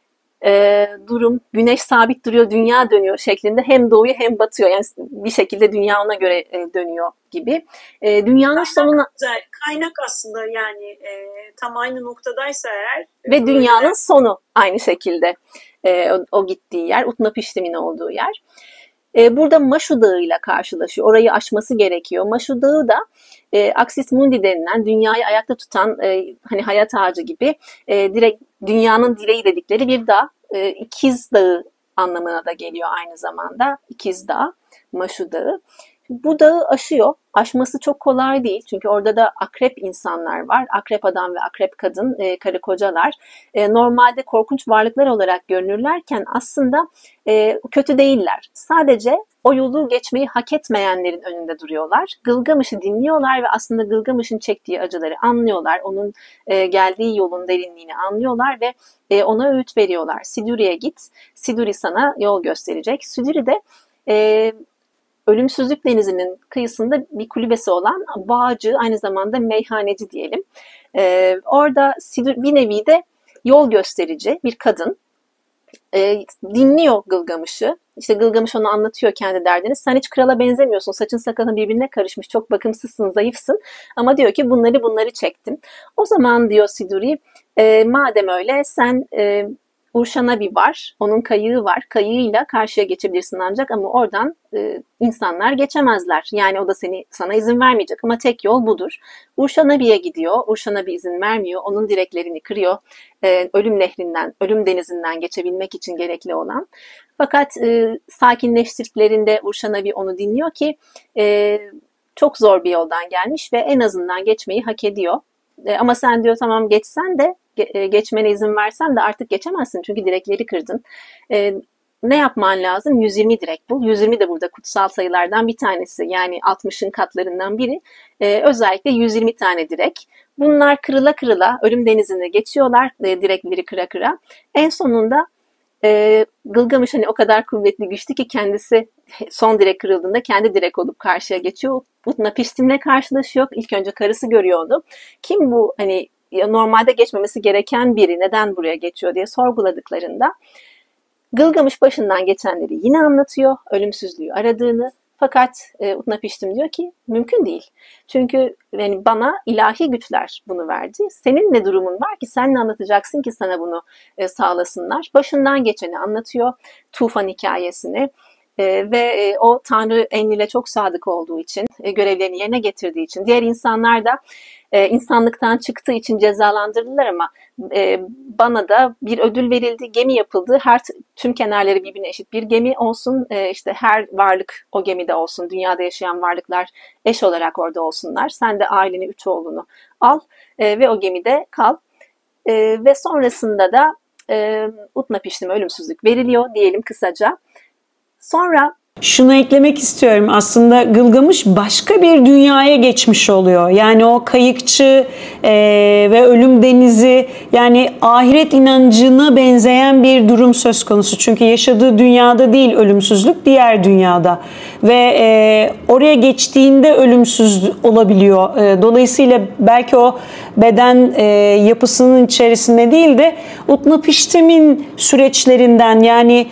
durum, güneş sabit duruyor, dünya dönüyor şeklinde hem doğuyor hem batıyor. Yani bir şekilde dünya ona göre dönüyor gibi. Dünyanın sonuna... Kaynak aslında, yani tam aynı noktadaysa eğer. Ve dünyanın sonu aynı şekilde o gittiği yer, Utnapishtim'in olduğu yer. Burada Maşu Dağı ile karşılaşıyor. Orayı aşması gerekiyor. Maşu Dağı da Axis Mundi denilen, dünyayı ayakta tutan hani hayat ağacı gibi direkt dünyanın direği dedikleri bir dağ. İkiz Dağı anlamına da geliyor aynı zamanda. İkiz Dağı, Maşu Dağı. Bu dağı aşıyor. Aşması çok kolay değil. Çünkü orada da akrep insanlar var. Akrep adam ve akrep kadın, karı kocalar. Normalde korkunç varlıklar olarak görünürlerken aslında kötü değiller. Sadece o yolu geçmeyi hak etmeyenlerin önünde duruyorlar. Gılgamış'ı dinliyorlar ve aslında Gılgamış'ın çektiği acıları anlıyorlar. Onun geldiği yolun derinliğini anlıyorlar ve ona öğüt veriyorlar. Siduri'ye git. Siduri sana yol gösterecek. Siduri de Ölümsüzlük Denizi'nin kıyısında bir kulübesi olan bağcı, aynı zamanda meyhaneci diyelim. Orada bir nevi de yol gösterici bir kadın. Dinliyor Gılgamış'ı. İşte Gılgamış ona anlatıyor kendi derdini. Sen hiç krala benzemiyorsun. Saçın sakalın birbirine karışmış. Çok bakımsızsın, zayıfsın. Ama diyor ki bunları çektim. O zaman diyor Siduri, madem öyle sen Urşanabi var. Onun kayığı var. Kayığıyla karşıya geçebilirsin ancak ama oradan insanlar geçemezler. Yani o da sana izin vermeyecek ama tek yol budur. Urşanabi'ye gidiyor. Urşanabi izin vermiyor. Onun direklerini kırıyor. Ölüm nehrinden, ölüm denizinden geçebilmek için gerekli olan. Fakat sakinleştirdiklerinde Urşanabi onu dinliyor ki çok zor bir yoldan gelmiş ve en azından geçmeyi hak ediyor. Ama sen diyor tamam geçsen de geçmene izin versem de artık geçemezsin çünkü direkleri kırdın. Ne yapman lazım? 120 direk bul. 120 de burada kutsal sayılardan bir tanesi. Yani 60'ın katlarından biri. Özellikle 120 tane direk. Bunlar kırıla kırıla ölüm denizine geçiyorlar. Direkleri kıra kıra. En sonunda Gılgamış hani o kadar kuvvetli güçlü ki kendisi son direk kırıldığında kendi direk olup karşıya geçiyor. Utnapishtim'le karşılaşıyor. İlk önce karısı görüyor onu. Kim bu hani normalde geçmemesi gereken biri neden buraya geçiyor diye sorguladıklarında Gılgamış başından geçenleri yine anlatıyor. Ölümsüzlüğü aradığını. Fakat Utnapishtim diyor ki mümkün değil. Çünkü yani bana ilahi güçler bunu verdi. Senin ne durumun var ki sen ne anlatacaksın ki sana bunu sağlasınlar. Başından geçeni anlatıyor. Tufan hikayesini. Ve o Tanrı Enlil'e çok sadık olduğu için, görevlerini yerine getirdiği için, diğer insanlar da insanlıktan çıktığı için cezalandırıldılar ama bana da bir ödül verildi, gemi yapıldı. Tüm kenarları birbirine eşit bir gemi olsun, işte her varlık o gemide olsun, dünyada yaşayan varlıklar eş olarak orada olsunlar. Sen de aileni, 3 oğlunu al ve o gemide kal. Ve sonrasında da Utnapishtim'e ölümsüzlük veriliyor diyelim kısaca. Sonra şunu eklemek istiyorum. Aslında Gılgamış başka bir dünyaya geçmiş oluyor. Yani o kayıkçı ve ölüm denizi yani ahiret inancına benzeyen bir durum söz konusu. Çünkü yaşadığı dünyada değil ölümsüzlük, diğer dünyada. Ve oraya geçtiğinde ölümsüz olabiliyor. Dolayısıyla belki o beden yapısının içerisinde değil de Utnapishtim'in süreçlerinden yani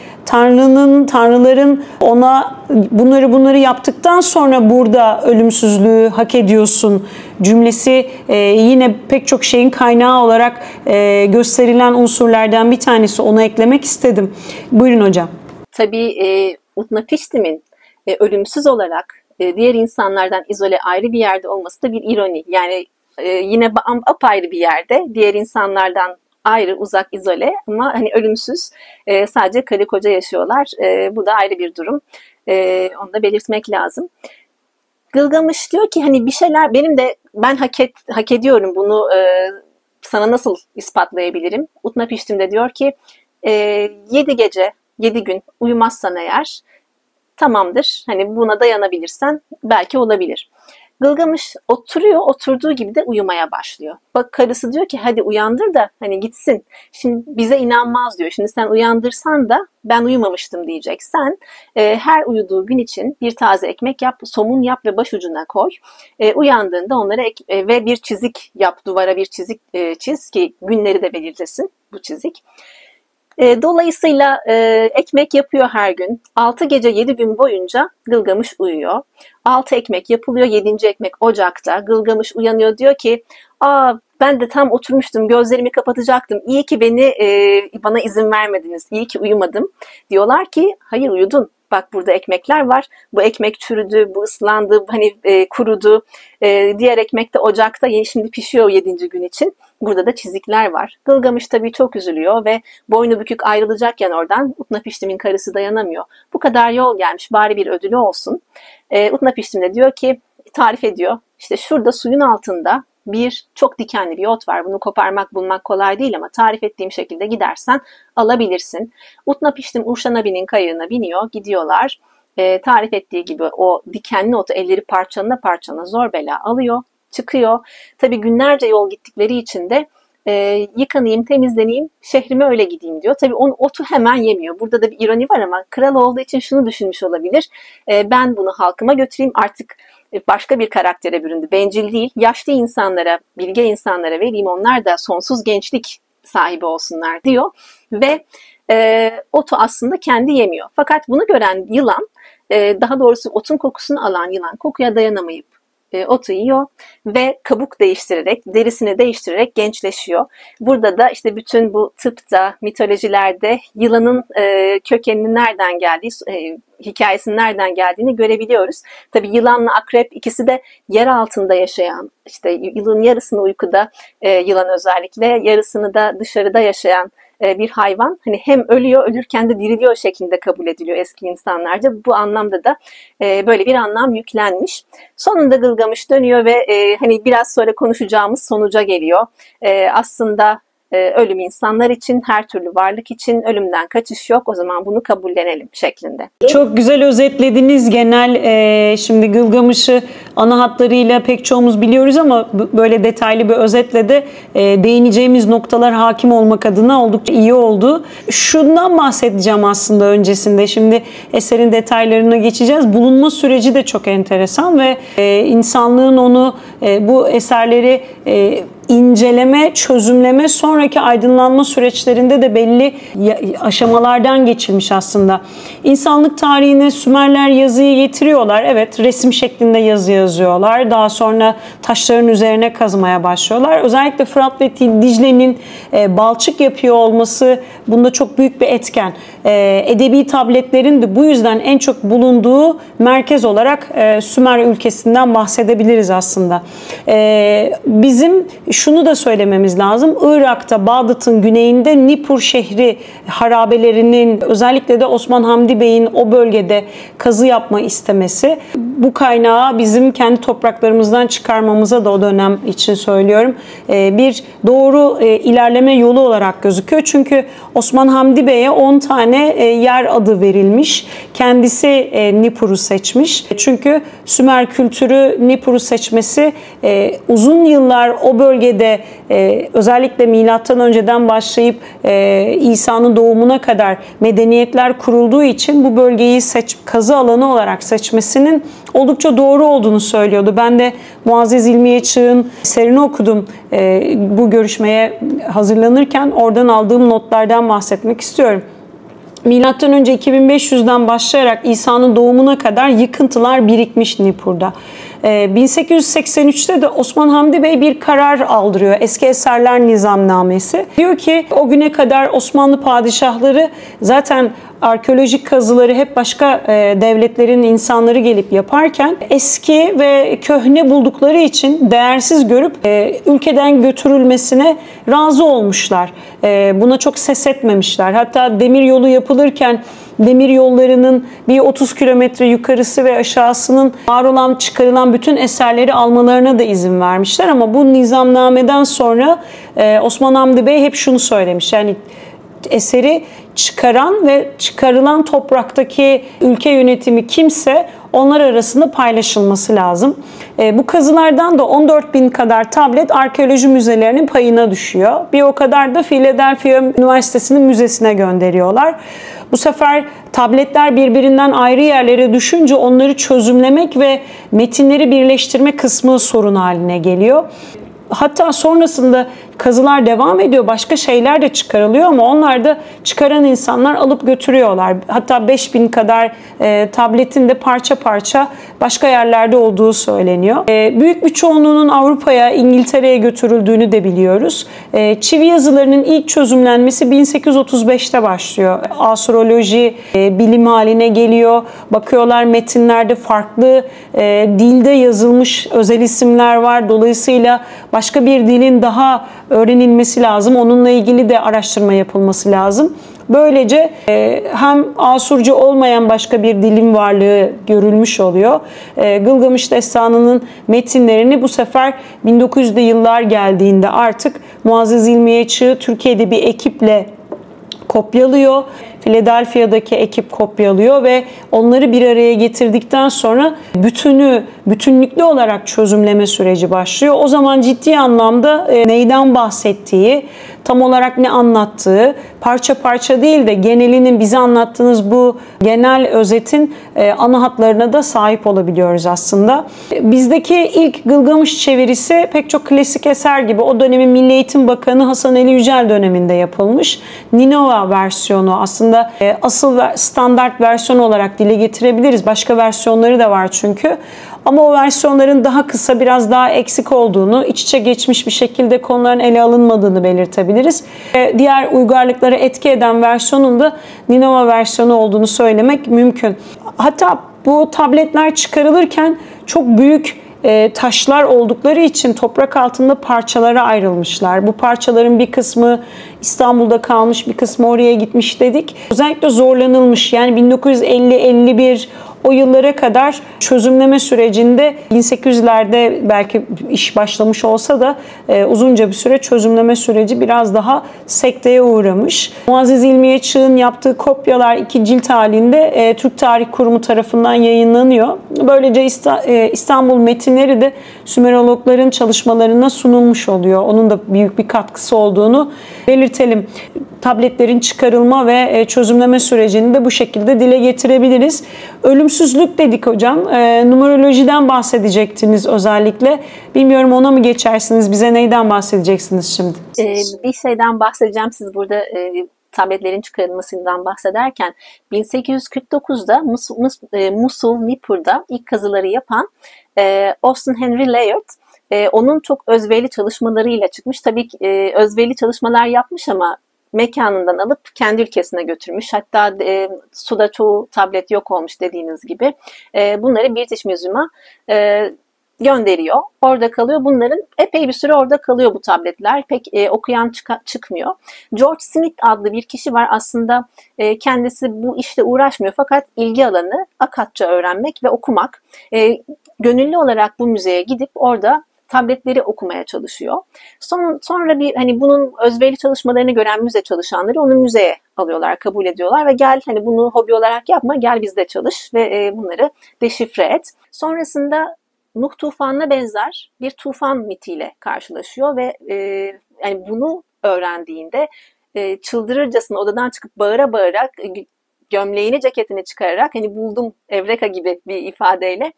tanrıların ona bunları yaptıktan sonra burada ölümsüzlüğü hak ediyorsun cümlesi yine pek çok şeyin kaynağı olarak gösterilen unsurlardan bir tanesi. Onu eklemek istedim. Buyurun hocam. Tabii Utnapishtim'in ölümsüz olarak diğer insanlardan izole ayrı bir yerde olması da bir ironi. Yani yine apayrı bir yerde diğer insanlardan ayrı, uzak, izole ama hani ölümsüz. Sadece karı koca yaşıyorlar. Bu da ayrı bir durum. Onu da belirtmek lazım. Gılgamış diyor ki hani bir şeyler ben hak ediyorum bunu sana nasıl ispatlayabilirim? Utnapishtim de diyor ki 7 gece, 7 gün uyumazsan eğer tamamdır. Hani buna dayanabilirsen belki olabilir. Gılgamış oturduğu gibi de uyumaya başlıyor. Bak karısı diyor ki hadi uyandır da hani gitsin. Şimdi bize inanmaz diyor. Şimdi sen uyandırsan da ben uyumamıştım diyecek. Sen her uyuduğu gün için bir taze ekmek yap, somun yap ve başucuna koy. Uyandığında onlara ve bir çizik yap, duvara bir çizik çiz ki günleri de belirlesin bu çizik. Dolayısıyla ekmek yapıyor her gün. 6 gece 7 gün boyunca Gılgamış uyuyor. 6 ekmek yapılıyor. 7. ekmek ocakta. Gılgamış uyanıyor diyor ki ben de tam oturmuştum. Gözlerimi kapatacaktım. İyi ki bana izin vermediniz. İyi ki uyumadım. Diyorlar ki hayır uyudun. Bak burada ekmekler var. Bu ekmek çürüdü, bu ıslandı, hani kurudu. Diğer ekmek de ocakta şimdi pişiyor 7. gün için. Burada da çizikler var. Gılgamış tabii çok üzülüyor ve boynu bükük ayrılacakken oradan Utnapishtim'in karısı dayanamıyor. Bu kadar yol gelmiş bari bir ödülü olsun. Utnapishtim de diyor ki tarif ediyor. İşte şurada suyun altında çok dikenli bir ot var. Bunu koparmak bulmak kolay değil ama tarif ettiğim şekilde gidersen alabilirsin. Utnapishtim Urşanabi'nin kayığına biniyor. Gidiyorlar. Tarif ettiği gibi o dikenli otu elleri parçalana parçalana zor bela alıyor. Çıkıyor. Tabii günlerce yol gittikleri için de yıkanayım, temizleneyim, şehrime öyle gideyim diyor. Tabii otu hemen yemiyor. Burada da bir ironi var ama kral olduğu için şunu düşünmüş olabilir. Ben bunu halkıma götüreyim, artık başka bir karaktere büründü. Bencil değil, yaşlı insanlara, bilge insanlara vereyim, onlar da sonsuz gençlik sahibi olsunlar diyor. Ve otu aslında kendi yemiyor. Fakat bunu gören yılan, daha doğrusu otun kokusunu alan yılan kokuya dayanamayıp otu yiyor ve kabuk değiştirerek, derisini değiştirerek gençleşiyor. Burada da işte bütün bu tıpta, mitolojilerde yılanın kökeninin nereden geldiği, hikayesinin nereden geldiğini görebiliyoruz. Tabii yılanla akrep ikisi de yer altında yaşayan, işte yılın yarısını uykuda, yılan özellikle yarısını da dışarıda yaşayan bir hayvan. Hani hem ölüyor, ölürken de diriliyor şeklinde kabul ediliyor eski insanlarca. Bu anlamda da böyle bir anlam yüklenmiş. Sonunda Gılgamış dönüyor ve hani biraz sonra konuşacağımız sonuca geliyor. Aslında ölüm insanlar için, her türlü varlık için, ölümden kaçış yok. O zaman bunu kabullenelim şeklinde. Çok güzel özetlediniz genel. Şimdi Gılgamış'ı ana hatlarıyla pek çoğumuz biliyoruz ama böyle detaylı bir özetle de değineceğimiz noktalar hakim olmak adına oldukça iyi oldu. Şundan bahsedeceğim aslında öncesinde. Şimdi eserin detaylarına geçeceğiz. Bulunma süreci de çok enteresan ve insanlığın onu bu eserleri inceleme, çözümleme, sonraki aydınlanma süreçlerinde de belli aşamalardan geçilmiş aslında. İnsanlık tarihine Sümerler yazıyı getiriyorlar. Evet, resim şeklinde yazı yazıyorlar. Daha sonra taşların üzerine kazmaya başlıyorlar. Özellikle Fırat ve Dicle'nin balçık yapıyor olması bunda çok büyük bir etken. Edebi tabletlerin de bu yüzden en çok bulunduğu merkez olarak Sümer ülkesinden bahsedebiliriz aslında. Bizim şunu da söylememiz lazım. Irak'ta, Bağdat'ın güneyinde Nippur şehri harabelerinin, özellikle de Osman Hamdi Bey'in o bölgede kazı yapma istemesi, bu kaynağı bizim kendi topraklarımızdan çıkarmamıza da o dönem için söylüyorum, bir doğru ilerleme yolu olarak gözüküyor. Çünkü Osman Hamdi Bey'e 10 tane yer adı verilmiş. Kendisi Nippur'u seçmiş. Çünkü Sümer kültürü Nippur'u seçmesi uzun yıllar o bölgede özellikle milattan önceden başlayıp İsa'nın doğumuna kadar medeniyetler kurulduğu için bu bölgeyi kazı alanı olarak seçmesinin oldukça doğru olduğunu söylüyordu. Ben de Muazzez İlmiye Çığ'ın eserini okudum bu görüşmeye hazırlanırken, oradan aldığım notlardan bahsetmek istiyorum. Milattan önce 2500'den başlayarak İsa'nın doğumuna kadar yıkıntılar birikmiş Nippur'da. 1883'te de Osman Hamdi Bey bir karar aldırıyor. Eski Eserler Nizamnamesi. Diyor ki o güne kadar Osmanlı padişahları zaten arkeolojik kazıları hep başka devletlerin insanları gelip yaparken eski ve köhne buldukları için değersiz görüp ülkeden götürülmesine razı olmuşlar. Buna çok ses etmemişler. Hatta demir yolu yapılırken demir yollarının bir 30 kilometre yukarısı ve aşağısının var olan, çıkarılan bütün eserleri almalarına da izin vermişler. Ama bu nizamnameden sonra Osman Hamdi Bey hep şunu söylemiş. Yani eseri çıkaran ve çıkarılan topraktaki ülke yönetimi kimse onlar arasında paylaşılması lazım. Bu kazılardan da 14.000 kadar tablet arkeoloji müzelerinin payına düşüyor. Bir o kadar da Philadelphia Üniversitesi'nin müzesine gönderiyorlar. Bu sefer tabletler birbirinden ayrı yerlere düşünce onları çözümlemek ve metinleri birleştirme kısmı sorun haline geliyor. Hatta sonrasında kazılar devam ediyor. Başka şeyler de çıkarılıyor ama onlar da çıkaran insanlar alıp götürüyorlar. Hatta 5000 kadar tabletin de parça parça başka yerlerde olduğu söyleniyor. Büyük bir çoğunluğunun Avrupa'ya, İngiltere'ye götürüldüğünü de biliyoruz. Çivi yazılarının ilk çözümlenmesi 1835'te başlıyor. Astroloji bilim haline geliyor. Bakıyorlar metinlerde farklı dilde yazılmış özel isimler var. Dolayısıyla başka bir dilin daha öğrenilmesi lazım. Onunla ilgili de araştırma yapılması lazım. Böylece hem Asurca olmayan başka bir dilin varlığı görülmüş oluyor. Gılgamış Destanı'nın metinlerini bu sefer 1900'lü yıllar geldiğinde artık Muazzez İlmiye Çığ Türkiye'de bir ekiple kopyalıyor. Philadelphia'daki ekip kopyalıyor ve onları bir araya getirdikten sonra bütünlüklü olarak çözümleme süreci başlıyor. O zaman ciddi anlamda neyden bahsettiği, tam olarak ne anlattığı, parça parça değil de genelinin bize anlattığınız bu genel özetin ana hatlarına da sahip olabiliyoruz aslında. Bizdeki ilk Gılgamış çevirisi pek çok klasik eser gibi o dönemin Milli Eğitim Bakanı Hasan Ali Yücel döneminde yapılmış. Ninova versiyonu aslında asıl standart versiyon olarak dile getirebiliriz. Başka versiyonları da var çünkü. Ama o versiyonların daha kısa, biraz daha eksik olduğunu, iç içe geçmiş bir şekilde konuların ele alınmadığını belirtebiliriz. Diğer uygarlıklara etki eden versiyonun da Ninova versiyonu olduğunu söylemek mümkün. Hatta bu tabletler çıkarılırken çok büyük taşlar oldukları için toprak altında parçalara ayrılmışlar. Bu parçaların bir kısmı İstanbul'da kalmış, bir kısmı oraya gitmiş dedik. Özellikle zorlanılmış. Yani 1950-51 o yıllara kadar çözümleme sürecinde 1800'lerde belki iş başlamış olsa da uzunca bir süre çözümleme süreci biraz daha sekteye uğramış. Muazzez İlmiye Çığ'ın yaptığı kopyalar 2 cilt halinde Türk Tarih Kurumu tarafından yayınlanıyor. Böylece İstanbul metinleri de Sümerologların çalışmalarına sunulmuş oluyor. Onun da büyük bir katkısı olduğunu belirtelim. Tabletlerin çıkarılma ve çözümleme sürecini de bu şekilde dile getirebiliriz. Ölümsüzlük dedik hocam. Numerolojiden bahsedecektiniz özellikle. Bilmiyorum, ona mı geçersiniz? Bize neyden bahsedeceksiniz şimdi? Bir şeyden bahsedeceğim. Siz burada tabletlerin çıkarılmasından bahsederken 1849'da Musul, Nippur'da ilk kazıları yapan Austin Henry Layard onun çok özverili çalışmalarıyla çıkmış. Tabii ki özverili çalışmalar yapmış ama mekanından alıp kendi ülkesine götürmüş. Hatta suda çoğu tablet yok olmuş dediğiniz gibi. Bunları British Museum'a gönderiyor. Orada kalıyor. Bunların epey bir süre orada kalıyor bu tabletler. Pek okuyan çıkmıyor. George Smith adlı bir kişi var. Aslında kendisi bu işle uğraşmıyor. Fakat ilgi alanı Akatça öğrenmek ve okumak. Gönüllü olarak bu müzeye gidip orada tabletleri okumaya çalışıyor. Sonra bunun özverili çalışmalarını gören müze çalışanları onu müzeye alıyorlar, kabul ediyorlar ve gel bunu hobi olarak yapma, gel bizde çalış ve bunları deşifre et. Sonrasında Nuh tufanına benzer bir tufan mitiyle karşılaşıyor ve bunu öğrendiğinde çıldırırcasına odadan çıkıp bağıra bağıra gömleğini, ceketini çıkararak buldum Evreka gibi bir ifadeyle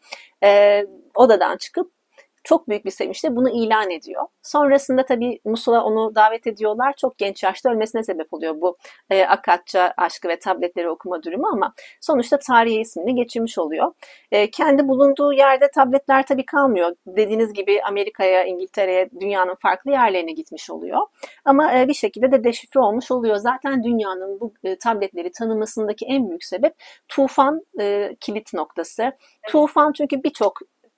odadan çıkıp çok büyük bir sevinçle bunu ilan ediyor. Sonrasında tabii Musul'a onu davet ediyorlar. Çok genç yaşta ölmesine sebep oluyor bu Akatça aşkı ve tabletleri okuma durumu ama sonuçta tarihe ismini geçirmiş oluyor. Kendi bulunduğu yerde tabletler tabii kalmıyor. Dediğiniz gibi Amerika'ya, İngiltere'ye, dünyanın farklı yerlerine gitmiş oluyor. Ama bir şekilde de deşifre olmuş oluyor. Zaten dünyanın bu tabletleri tanımasındaki en büyük sebep tufan kilit noktası. Tufan çünkü birçok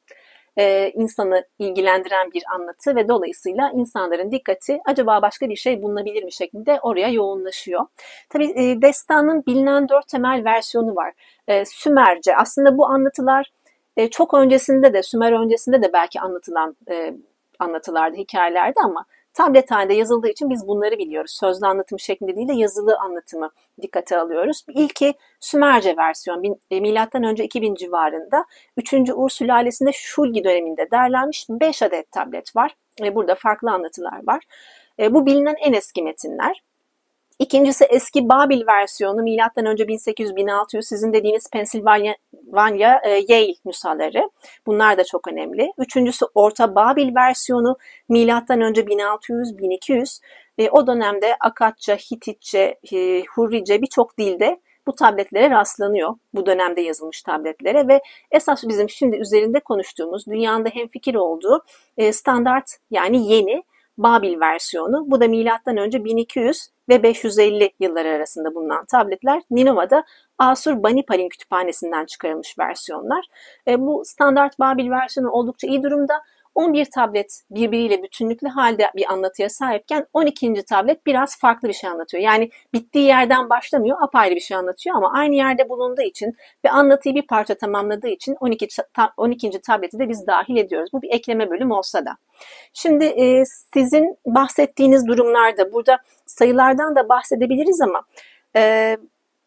insanı ilgilendiren bir anlatı ve dolayısıyla insanların dikkati acaba başka bir şey bulunabilir mi şeklinde oraya yoğunlaşıyor. Tabii destanın bilinen 4 temel versiyonu var. Sümerce, aslında bu anlatılar çok öncesinde de, Sümer öncesinde de belki anlatılan anlatılardı, hikayelerde ama tablet halinde yazıldığı için biz bunları biliyoruz. Sözlü anlatım şeklinde değil de yazılı anlatımı dikkate alıyoruz. İlki Sümerce versiyon M.Ö. 2000 civarında 3. Ur sülalesinde Şulgi döneminde derlenmiş 5 adet tablet var. Burada farklı anlatılar var. Bu bilinen en eski metinler. İkincisi eski Babil versiyonu M.Ö. 1800-1600 sizin dediğiniz Pensilvanya Yale nüshaları. Bunlar da çok önemli. Üçüncüsü Orta Babil versiyonu M.Ö. 1600-1200. O dönemde Akatça, Hititçe, Hurrice birçok dilde bu tabletlere rastlanıyor. Bu dönemde yazılmış tabletlere ve esas bizim şimdi üzerinde konuştuğumuz dünyanın da hemfikir olduğu standart yani yeni Babil versiyonu. Bu da M.Ö. 1200 ve 550 yılları arasında bulunan tabletler. Ninova'da Asur-Banipal'in kütüphanesinden çıkarılmış versiyonlar. Bu standart Babil versiyonu oldukça iyi durumda. 11 tablet birbiriyle bütünlüklü halde bir anlatıya sahipken 12. tablet biraz farklı bir şey anlatıyor. Yani bittiği yerden başlamıyor, apayrı bir şey anlatıyor ama aynı yerde bulunduğu için ve anlatıyı bir parça tamamladığı için 12. tableti de biz dahil ediyoruz. Bu bir ekleme bölüm olsa da. Şimdi sizin bahsettiğiniz durumlarda burada sayılardan da bahsedebiliriz ama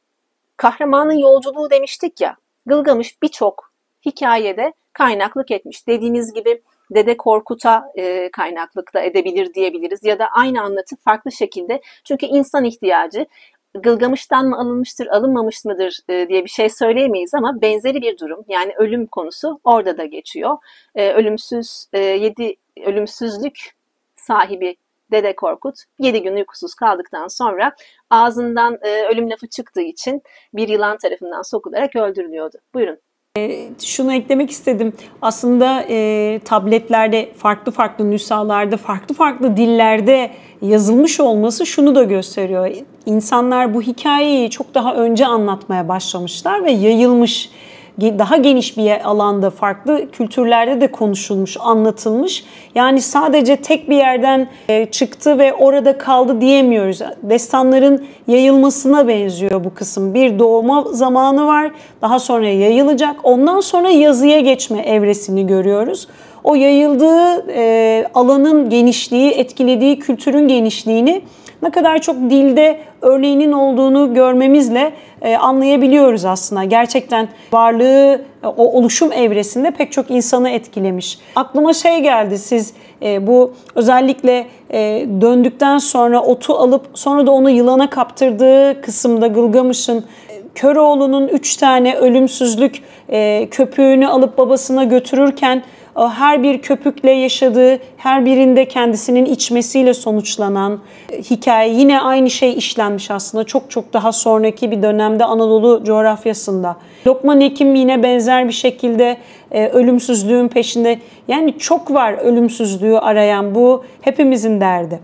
Kahramanın yolculuğu demiştik ya, Gılgamış birçok hikayede kaynaklık etmiş. Dediğiniz gibi Dede Korkut'a kaynaklık da edebilir diyebiliriz ya da aynı anlatı farklı şekilde. Çünkü insan ihtiyacı Gılgamış'tan mı alınmıştır, alınmamış mıdır diye bir şey söyleyemeyiz ama benzeri bir durum. Yani ölüm konusu orada da geçiyor. Ölümsüzlük sahibi Dede Korkut 7 gün uykusuz kaldıktan sonra ağzından ölüm lafı çıktığı için bir yılan tarafından sokularak öldürülüyordu. Buyurun. Şunu eklemek istedim. Aslında tabletlerde farklı farklı nüshalarda, farklı farklı dillerde yazılmış olması şunu da gösteriyor. İnsanlar bu hikayeyi çok daha önce anlatmaya başlamışlar ve yayılmış. Daha geniş bir alanda, farklı kültürlerde de konuşulmuş, anlatılmış. Yani sadece tek bir yerden çıktı ve orada kaldı diyemiyoruz. Destanların yayılmasına benziyor bu kısım. Bir doğma zamanı var, daha sonra yayılacak. Ondan sonra yazıya geçme evresini görüyoruz. O yayıldığı alanın genişliği, etkilediği kültürün genişliğini ne kadar çok dilde örneğinin olduğunu görmemizle anlayabiliyoruz aslında. Gerçekten varlığı o oluşum evresinde pek çok insanı etkilemiş. Aklıma şey geldi, siz bu özellikle döndükten sonra otu alıp sonra da onu yılana kaptırdığı kısımda Gılgamış'ın Köroğlu'nun 3 tane ölümsüzlük köpüğünü alıp babasına götürürken her bir köpükle yaşadığı, her birinde kendisinin içmesiyle sonuçlanan hikaye, yine aynı şey işlenmiş aslında çok çok daha sonraki bir dönemde Anadolu coğrafyasında. Lokman Hekim yine benzer bir şekilde ölümsüzlüğün peşinde. Yani çok var ölümsüzlüğü arayan, bu hepimizin derdi.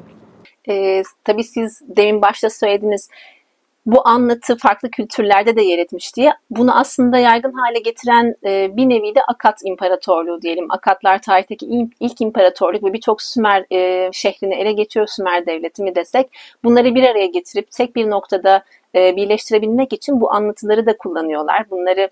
Tabii siz demin başta söylediniz, bu anlatı farklı kültürlerde de yer etmiş diye. Bunu aslında yaygın hale getiren bir nevi de Akkad İmparatorluğu diyelim. Akkadlar tarihteki ilk imparatorluk ve birçok Sümer şehrini ele geçiyor, Sümer devleti mi desek. Bunları bir araya getirip tek bir noktada birleştirebilmek için bu anlatıları da kullanıyorlar. Bunları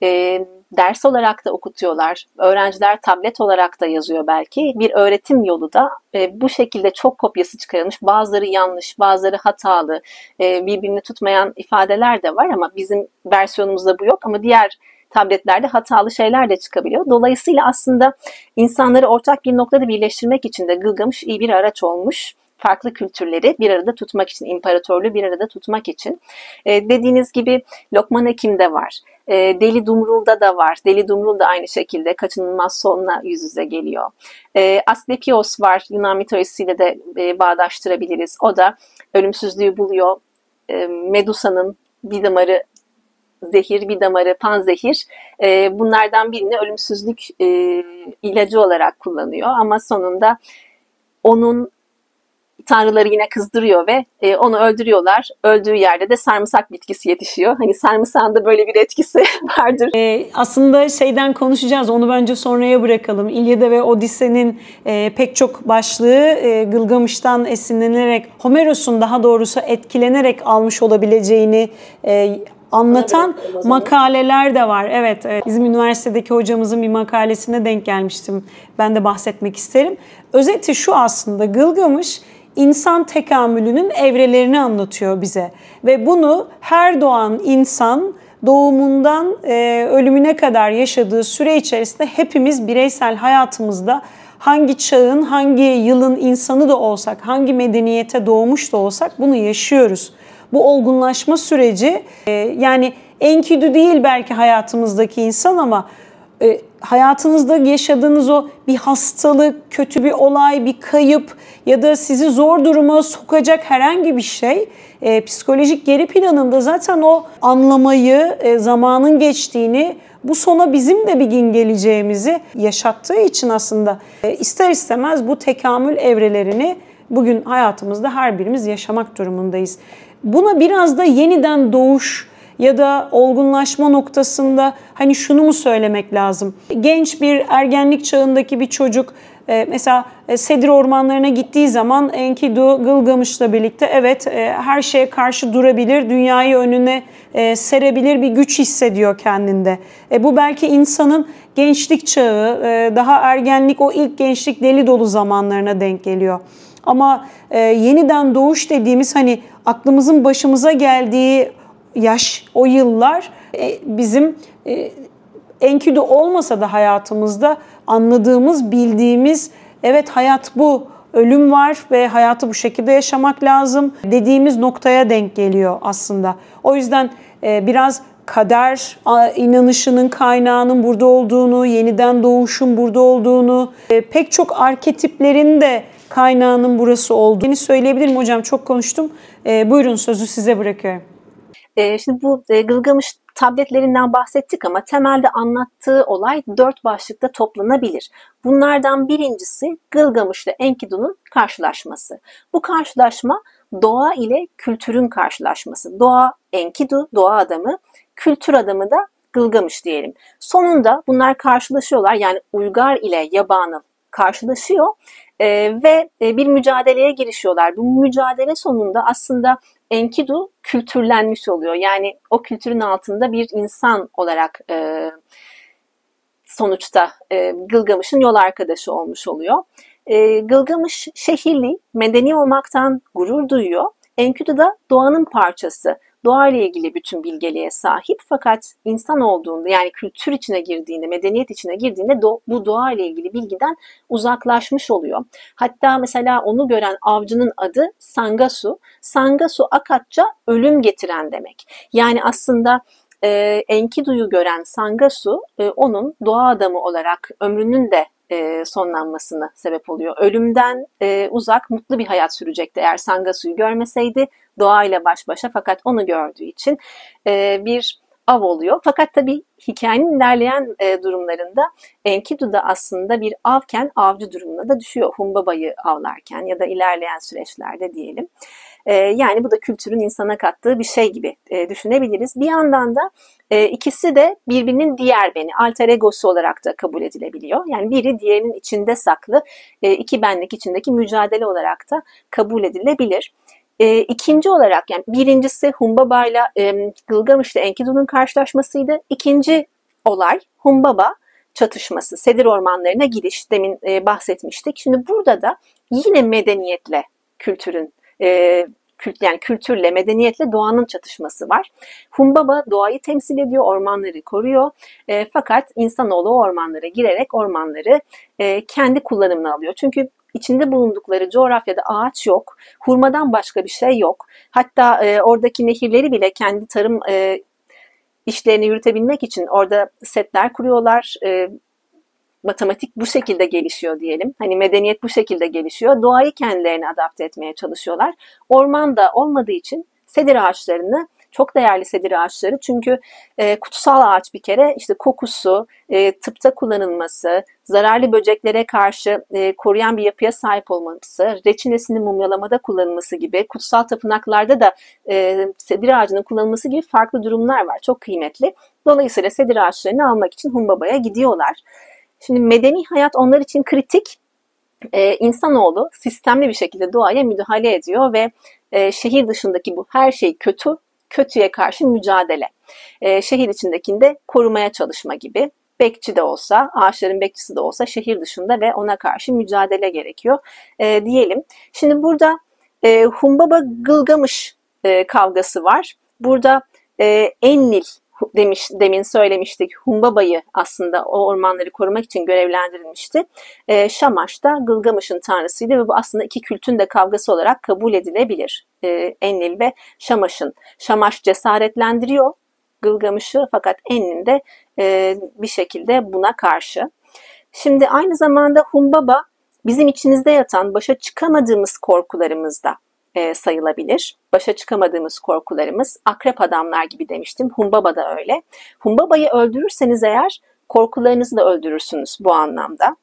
ders olarak da okutuyorlar. Öğrenciler tablet olarak da yazıyor belki. Bir öğretim yolu da bu şekilde çok kopyası çıkarılmış. Bazıları yanlış, bazıları hatalı, birbirini tutmayan ifadeler de var ama bizim versiyonumuzda bu yok. Ama diğer tabletlerde hatalı şeyler de çıkabiliyor. Dolayısıyla aslında insanları ortak bir noktada birleştirmek için de Gılgamış iyi bir araç olmuş. Farklı kültürleri bir arada tutmak için, imparatorluğu bir arada tutmak için. Dediğiniz gibi Lokman Hekim'de var. Deli Dumrul'da da var. Deli Dumrul da aynı şekilde kaçınılmaz sonla yüz yüze geliyor. Asklepios var. Yunan mitolojisiyle de bağdaştırabiliriz. O da ölümsüzlüğü buluyor. Medusa'nın bir damarı zehir, bir damarı panzehir. Bunlardan birini ölümsüzlük ilacı olarak kullanıyor. Ama sonunda onun tanrıları yine kızdırıyor ve onu öldürüyorlar. Öldüğü yerde de sarımsak bitkisi yetişiyor. Hani sarımsağın da böyle bir etkisi vardır. Aslında şeyden konuşacağız. Onu bence sonraya bırakalım. İlyada ve Odise'nin pek çok başlığı Gılgamış'tan esinlenerek, Homeros'un daha doğrusu etkilenerek almış olabileceğini anlatan makaleler de var. Evet, bizim üniversitedeki hocamızın bir makalesine denk gelmiştim. Ben de bahsetmek isterim. Özeti şu aslında: Gılgamış insan tekamülünün evrelerini anlatıyor bize. Ve bunu her doğan insan doğumundan ölümüne kadar yaşadığı süre içerisinde hepimiz bireysel hayatımızda hangi çağın, hangi yılın insanı da olsak, hangi medeniyete doğmuş da olsak bunu yaşıyoruz. Bu olgunlaşma süreci yani Enkidu değil belki hayatımızdaki insan ama hayatınızda yaşadığınız o bir hastalık, kötü bir olay, bir kayıp ya da sizi zor duruma sokacak herhangi bir şey psikolojik geri planında zaten o anlamayı, zamanın geçtiğini, bu sona bizim de bir gün geleceğimizi yaşattığı için aslında ister istemez bu tekamül evrelerini bugün hayatımızda her birimiz yaşamak durumundayız. Buna biraz da yeniden doğuş ya da olgunlaşma noktasında hani şunu mu söylemek lazım? Genç bir ergenlik çağındaki bir çocuk mesela Sedir ormanlarına gittiği zaman Enkidu Gılgamış'la birlikte evet her şeye karşı durabilir, dünyayı önüne serebilir bir güç hissediyor kendinde. Bu belki insanın gençlik çağı, daha ergenlik, o ilk gençlik deli dolu zamanlarına denk geliyor. Ama yeniden doğuş dediğimiz hani aklımızın başımıza geldiği yaş, o yıllar bizim Enkidu olmasa da hayatımızda anladığımız, bildiğimiz, evet hayat bu, ölüm var ve hayatı bu şekilde yaşamak lazım dediğimiz noktaya denk geliyor aslında. O yüzden biraz kader inanışının kaynağının burada olduğunu, yeniden doğuşun burada olduğunu, pek çok arketiplerin de kaynağının burası olduğunu söyleyebilirim hocam. Çok konuştum. Buyurun, sözü size bırakıyorum. Şimdi bu Gılgamış tabletlerinden bahsettik ama temelde anlattığı olay 4 başlıkta toplanabilir. Bunlardan birincisi Gılgamış ile Enkidu'nun karşılaşması. Bu karşılaşma doğa ile kültürün karşılaşması. Doğa Enkidu, doğa adamı, kültür adamı da Gılgamış diyelim. Sonunda bunlar karşılaşıyorlar, yani Uygar ile Yabanıl karşılaşıyor ve bir mücadeleye girişiyorlar. Bu mücadele sonunda aslında Enkidu kültürlenmiş oluyor. Yani o kültürün altında bir insan olarak sonuçta Gılgamış'ın yol arkadaşı olmuş oluyor. Gılgamış şehirli, medeni olmaktan gurur duyuyor. Enkidu da doğanın parçası. Doğayla ilgili bütün bilgeliğe sahip, fakat insan olduğunda, yani kültür içine girdiğinde, medeniyet içine girdiğinde bu doğayla ilgili bilgiden uzaklaşmış oluyor. Hatta mesela onu gören avcının adı Sangasu. Sangasu Akatça ölüm getiren demek. Yani aslında Enkidu'yu gören Sangasu onun doğa adamı olarak ömrünün de sonlanmasına sebep oluyor. Ölümden uzak, mutlu bir hayat sürecekti eğer Sangasu'yu görmeseydi, doğayla baş başa, fakat onu gördüğü için bir av oluyor. Fakat tabii hikayenin ilerleyen durumlarında Enkidu da aslında bir avken avcı durumuna da düşüyor. Humbaba'yı avlarken ya da ilerleyen süreçlerde diyelim. Yani bu da kültürün insana kattığı bir şey gibi düşünebiliriz. Bir yandan da ikisi de birbirinin diğer beni, alter egosu olarak da kabul edilebiliyor. Yani biri diğerinin içinde saklı, iki benlik içindeki mücadele olarak da kabul edilebilir. İkinci olarak, yani birincisi Humbaba ile Gılgamış ile Enkidu'nun karşılaşmasıydı. İkinci olay Humbaba çatışması, sedir ormanlarına giriş. Demin bahsetmiştik. Şimdi burada da yine medeniyetle kültürün, yani kültürle, medeniyetle doğanın çatışması var. Humbaba doğayı temsil ediyor, ormanları koruyor. Fakat insanoğlu o ormanlara girerek ormanları kendi kullanımına alıyor. Çünkü içinde bulundukları coğrafyada ağaç yok, hurmadan başka bir şey yok. Hatta oradaki nehirleri bile kendi tarım işlerini yürütebilmek için orada setler kuruyorlar. Matematik bu şekilde gelişiyor diyelim. Hani medeniyet bu şekilde gelişiyor. Doğayı kendilerine adapte etmeye çalışıyorlar. Orman da olmadığı için sedir ağaçlarını, çok değerli sedir ağaçları, çünkü kutsal ağaç bir kere, işte kokusu, tıpta kullanılması, zararlı böceklere karşı koruyan bir yapıya sahip olması, reçinesini mumyalamada kullanılması gibi, kutsal tapınaklarda da sedir ağacının kullanılması gibi farklı durumlar var. Çok kıymetli. Dolayısıyla sedir ağaçlarını almak için Humbaba'ya gidiyorlar. Şimdi medeni hayat onlar için kritik. İnsanoğlu sistemli bir şekilde doğaya müdahale ediyor ve şehir dışındaki bu her şey kötü, kötüye karşı mücadele. Şehir içindekinde korumaya çalışma gibi. Bekçi de olsa, ağaçların bekçisi de olsa şehir dışında ve ona karşı mücadele gerekiyor diyelim. Şimdi burada Humbaba Gılgamış kavgası var. Burada Enlil demin söylemiştik, Humbaba'yı aslında o ormanları korumak için görevlendirilmişti. Şamaş da Gılgamış'ın tanrısıydı ve bu aslında iki kültün de kavgası olarak kabul edilebilir. Enlil ve Şamaş'ın. Şamaş cesaretlendiriyor Gılgamış'ı, fakat Enlil de bir şekilde buna karşı. Şimdi aynı zamanda Humbaba bizim içimizde yatan, başa çıkamadığımız korkularımızda sayılabilir. Başa çıkamadığımız korkularımız, akrep adamlar gibi demiştim. Humbaba da öyle. Humbaba'yı öldürürseniz eğer korkularınızı da öldürürsünüz bu anlamda.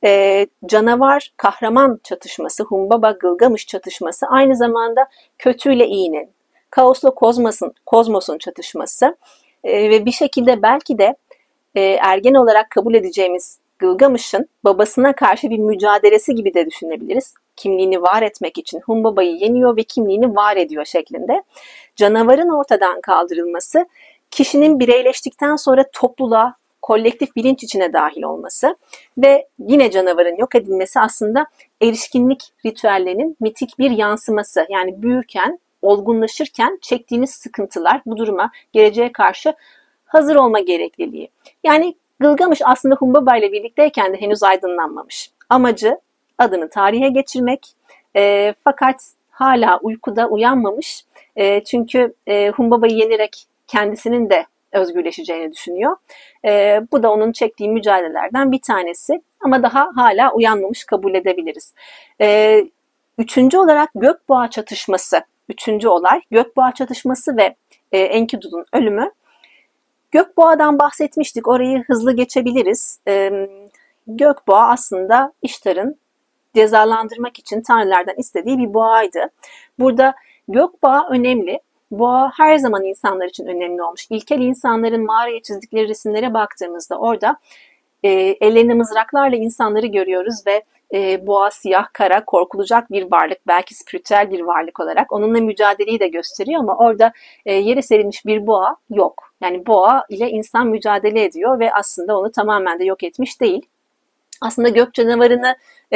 Canavar kahraman çatışması, Humbaba Gılgamış çatışması aynı zamanda kötüyle iyinin, kaosla kozmosun çatışması ve bir şekilde belki de ergen olarak kabul edeceğimiz Gılgamış'ın babasına karşı bir mücadelesi gibi de düşünebiliriz. Kimliğini var etmek için Humbaba'yı yeniyor ve kimliğini var ediyor şeklinde. Canavarın ortadan kaldırılması, kişinin bireyleştikten sonra topluluğa, kolektif bilinç içine dahil olması ve yine canavarın yok edilmesi aslında erişkinlik ritüellerinin mitik bir yansıması. Yani büyürken olgunlaşırken çektiğimiz sıkıntılar, bu duruma, geleceğe karşı hazır olma gerekliliği. Yani Gılgamış aslında Humbaba ile birlikteyken de henüz aydınlanmamış. Amacı adını tarihe geçirmek, fakat hala uykuda uyanmamış. Çünkü Humbaba'yı yenerek kendisinin de özgürleşeceğini düşünüyor. Bu da onun çektiği mücadelelerden bir tanesi. Ama daha hala uyanmamış, kabul edebiliriz. Üçüncü olarak Gökboğa çatışması. Üçüncü olay Gökboğa çatışması ve Enkidu'nun ölümü. Gökboğa'dan bahsetmiştik. Orayı hızlı geçebiliriz. Gökboğa aslında İştar'ın cezalandırmak için tanrılardan istediği bir boğaydı. Burada Gökboğa önemli. Boğa her zaman insanlar için önemli olmuş. İlkel insanların mağaraya çizdikleri resimlere baktığımızda orada ellerinde mızraklarla insanları görüyoruz ve boğa siyah, kara, korkulacak bir varlık, belki spiritüel bir varlık olarak onunla mücadeleyi de gösteriyor ama orada yere serilmiş bir boğa yok. Yani boğa ile insan mücadele ediyor ve aslında onu tamamen de yok etmiş değil. Aslında gök canavarını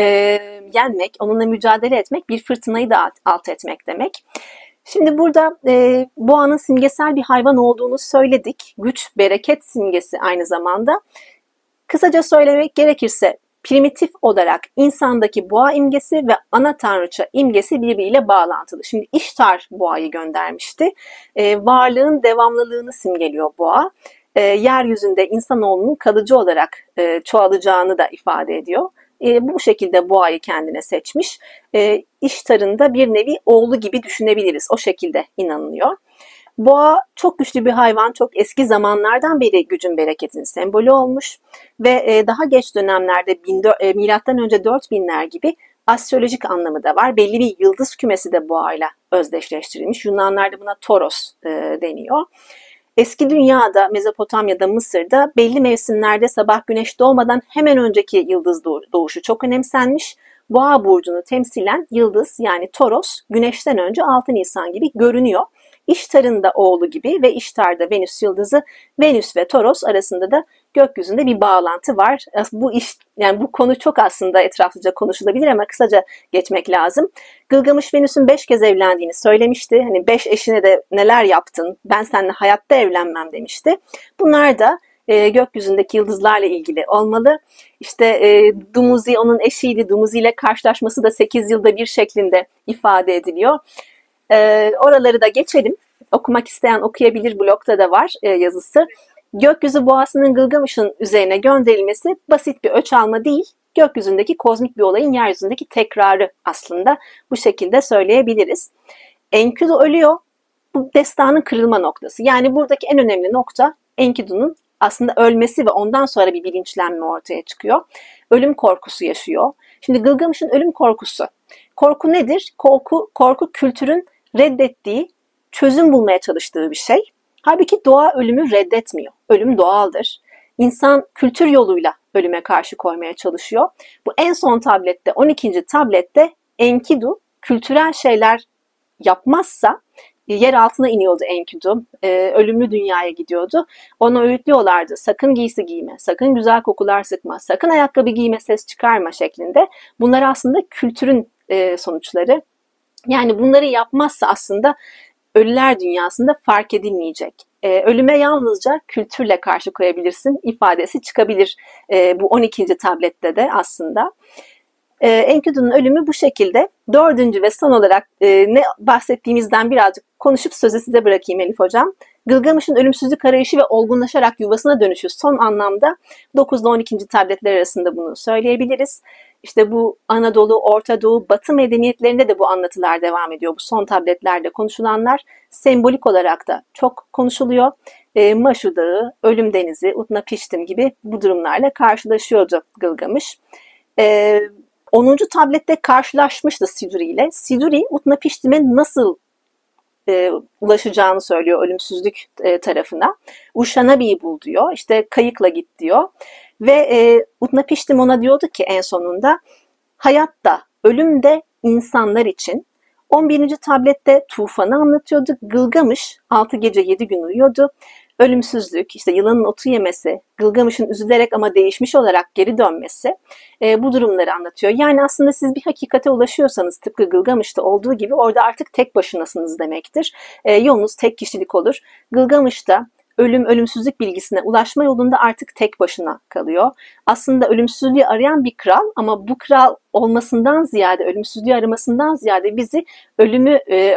yenmek, onunla mücadele etmek, bir fırtınayı da alt etmek demek. Şimdi burada boğanın simgesel bir hayvan olduğunu söyledik. Güç, bereket simgesi aynı zamanda. Kısaca söylemek gerekirse primitif olarak insandaki boğa imgesi ve ana tanrıça imgesi birbiriyle bağlantılı. Şimdi İştar boğayı göndermişti. Varlığın devamlılığını simgeliyor boğa. Yeryüzünde insanoğlunun kalıcı olarak çoğalacağını da ifade ediyor. Bu şekilde boğayı kendine seçmiş. İştar'ın da bir nevi oğlu gibi düşünebiliriz. O şekilde inanılıyor. Boğa çok güçlü bir hayvan, çok eski zamanlardan beri gücün bereketin sembolü olmuş ve daha geç dönemlerde milattan önce 4000'ler gibi astrolojik anlamı da var. Belli bir yıldız kümesi de boğayla özdeşleştirilmiş. Yunanlarda buna Toros deniyor. Eski dünyada, Mezopotamya'da, Mısır'da belli mevsimlerde sabah güneş doğmadan hemen önceki yıldız doğuşu çok önemsenmiş. Boğa burcunu temsilen yıldız yani Toros güneşten önce 6 Nisan gibi görünüyor. İştar'ın da oğlu gibi ve İştar'da Venüs yıldızı, Venüs ve Toros arasında da gökyüzünde bir bağlantı var. Yani bu konu çok aslında etraflıca konuşulabilir ama kısaca geçmek lazım. Gılgamış Venüs'ün 5 kez evlendiğini söylemişti. Hani 5 eşine de neler yaptın, ben seninle hayatta evlenmem demişti. Bunlar da gökyüzündeki yıldızlarla ilgili olmalı. İşte Dumuzi onun eşiydi. Dumuzi ile karşılaşması da 8 yılda bir şeklinde ifade ediliyor. Oraları da geçelim. Okumak isteyen okuyabilir. Blogda da var yazısı. Gökyüzü boğasının Gılgamış'ın üzerine gönderilmesi basit bir ölç alma değil. Gökyüzündeki kozmik bir olayın yeryüzündeki tekrarı aslında. Bu şekilde söyleyebiliriz. Enkidu ölüyor. Bu destanın kırılma noktası. Yani buradaki en önemli nokta Enkidu'nun aslında ölmesi ve ondan sonra bir bilinçlenme ortaya çıkıyor. Ölüm korkusu yaşıyor. Şimdi Gılgamış'ın ölüm korkusu. Korku nedir? Korku kültürün reddettiği, çözüm bulmaya çalıştığı bir şey. Halbuki doğa ölümü reddetmiyor. Ölüm doğaldır. İnsan kültür yoluyla ölüme karşı koymaya çalışıyor. Bu en son tablette, 12. tablette Enkidu kültürel şeyler yapmazsa yer altına iniyordu Enkidu. Ölümlü dünyaya gidiyordu. Onu öğütlüyorlardı. Sakın giysi giyme, sakın güzel kokular sıkma, sakın ayakkabı giyme, ses çıkarma şeklinde. Bunlar aslında kültürün sonuçları. Yani bunları yapmazsa aslında ölüler dünyasında fark edilmeyecek. Ölüme yalnızca kültürle karşı koyabilirsin ifadesi çıkabilir bu 12. tablette de aslında. Enkidu'nun ölümü bu şekilde. Dördüncü ve son olarak ne bahsettiğimizden birazcık konuşup sözü size bırakayım Elif Hocam. Gılgamış'ın ölümsüzlük arayışı ve olgunlaşarak yuvasına dönüşü son anlamda 9 ile 12. tabletler arasında bunu söyleyebiliriz. İşte bu Anadolu, Orta Doğu, Batı medeniyetlerinde de bu anlatılar devam ediyor. Bu son tabletlerde konuşulanlar sembolik olarak da çok konuşuluyor. Maşu Dağı, Ölüm Denizi, Utnapiştim gibi bu durumlarla karşılaşıyordu Gılgamış. 10. tablette karşılaşmıştı Siduri ile. Siduri Utnapiştim'e nasıl ulaşacağını söylüyor ölümsüzlük tarafına. Uşanabi'yi bul diyor. İşte kayıkla git diyor. Ve Utnapiştim ona diyordu ki en sonunda hayatta, ölüm de insanlar için. 11. tablette tufanı anlatıyordu. Gılgamış 6 gece 7 gün uyuyordu. ölümsüzlük, işte yılanın otu yemesi, Gılgamış'ın üzülerek ama değişmiş olarak geri dönmesi bu durumları anlatıyor. Yani aslında siz bir hakikate ulaşıyorsanız tıpkı Gılgamış'ta olduğu gibi orada artık tek başınasınız demektir. Yolunuz tek kişilik olur. Gılgamış'ta ölümsüzlük bilgisine ulaşma yolunda artık tek başına kalıyor. Aslında ölümsüzlüğü arayan bir kral ama bu kral olmasından ziyade, ölümsüzlüğü aramasından ziyade bize ölümü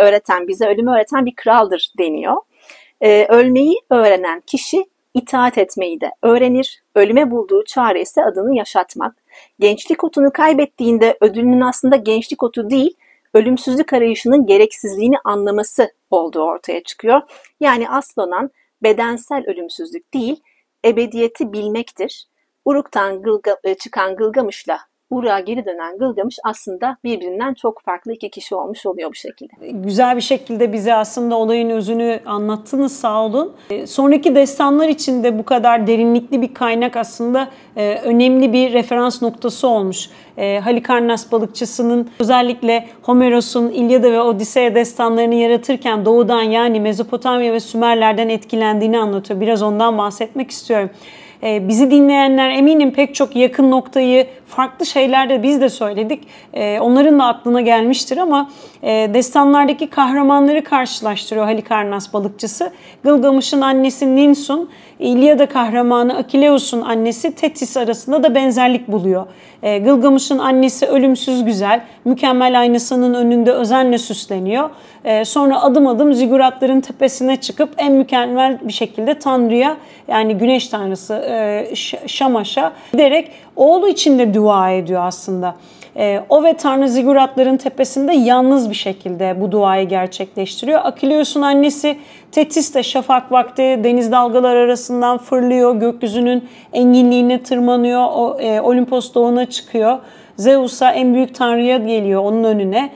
öğreten bir kraldır deniyor. Ölmeyi öğrenen kişi itaat etmeyi de öğrenir. Ölüme bulduğu çare ise adını yaşatmak. Gençlik otunu kaybettiğinde ödülünün aslında gençlik otu değil, ölümsüzlük arayışının gereksizliğini anlaması olduğu ortaya çıkıyor. Yani asıl olan bedensel ölümsüzlük değil, ebediyeti bilmektir. Uruk'tan çıkan Gılgamış'la Uruk'a geri dönen Gılgamış aslında birbirinden çok farklı iki kişi olmuş oluyor bu şekilde. Güzel bir şekilde bize aslında olayın özünü anlattınız, sağ olun. Sonraki destanlar için de bu kadar derinlikli bir kaynak aslında önemli bir referans noktası olmuş. Halikarnas balıkçısının özellikle Homeros'un İlyada ve Odiseya destanlarını yaratırken doğudan yani Mezopotamya ve Sümerlerden etkilendiğini anlatıyor. Biraz ondan bahsetmek istiyorum. Bizi dinleyenler eminim pek çok yakın noktayı farklı şeylerde biz de söyledik. Onların da aklına gelmiştir ama destanlardaki kahramanları karşılaştırıyor Halikarnas balıkçısı. Gılgamış'ın annesi Ninsun, İlyada kahramanı Akileus'un annesi Tetis arasında da benzerlik buluyor. Gılgamış'ın annesi ölümsüz güzel, mükemmel aynasının önünde özenle süsleniyor. Sonra adım adım ziguratların tepesine çıkıp en mükemmel bir şekilde Tanrı'ya yani güneş tanrısı Şamaş'a giderek oğlu için de dua ediyor aslında. O ve Tanrı ziguratların tepesinde yalnız bir şekilde bu duayı gerçekleştiriyor. Akileus'un annesi Tetis de şafak vakti deniz dalgalar arasından fırlıyor, gökyüzünün enginliğine tırmanıyor, Olimpos dağına çıkıyor. Zeus'a en büyük tanrıya geliyor onun önüne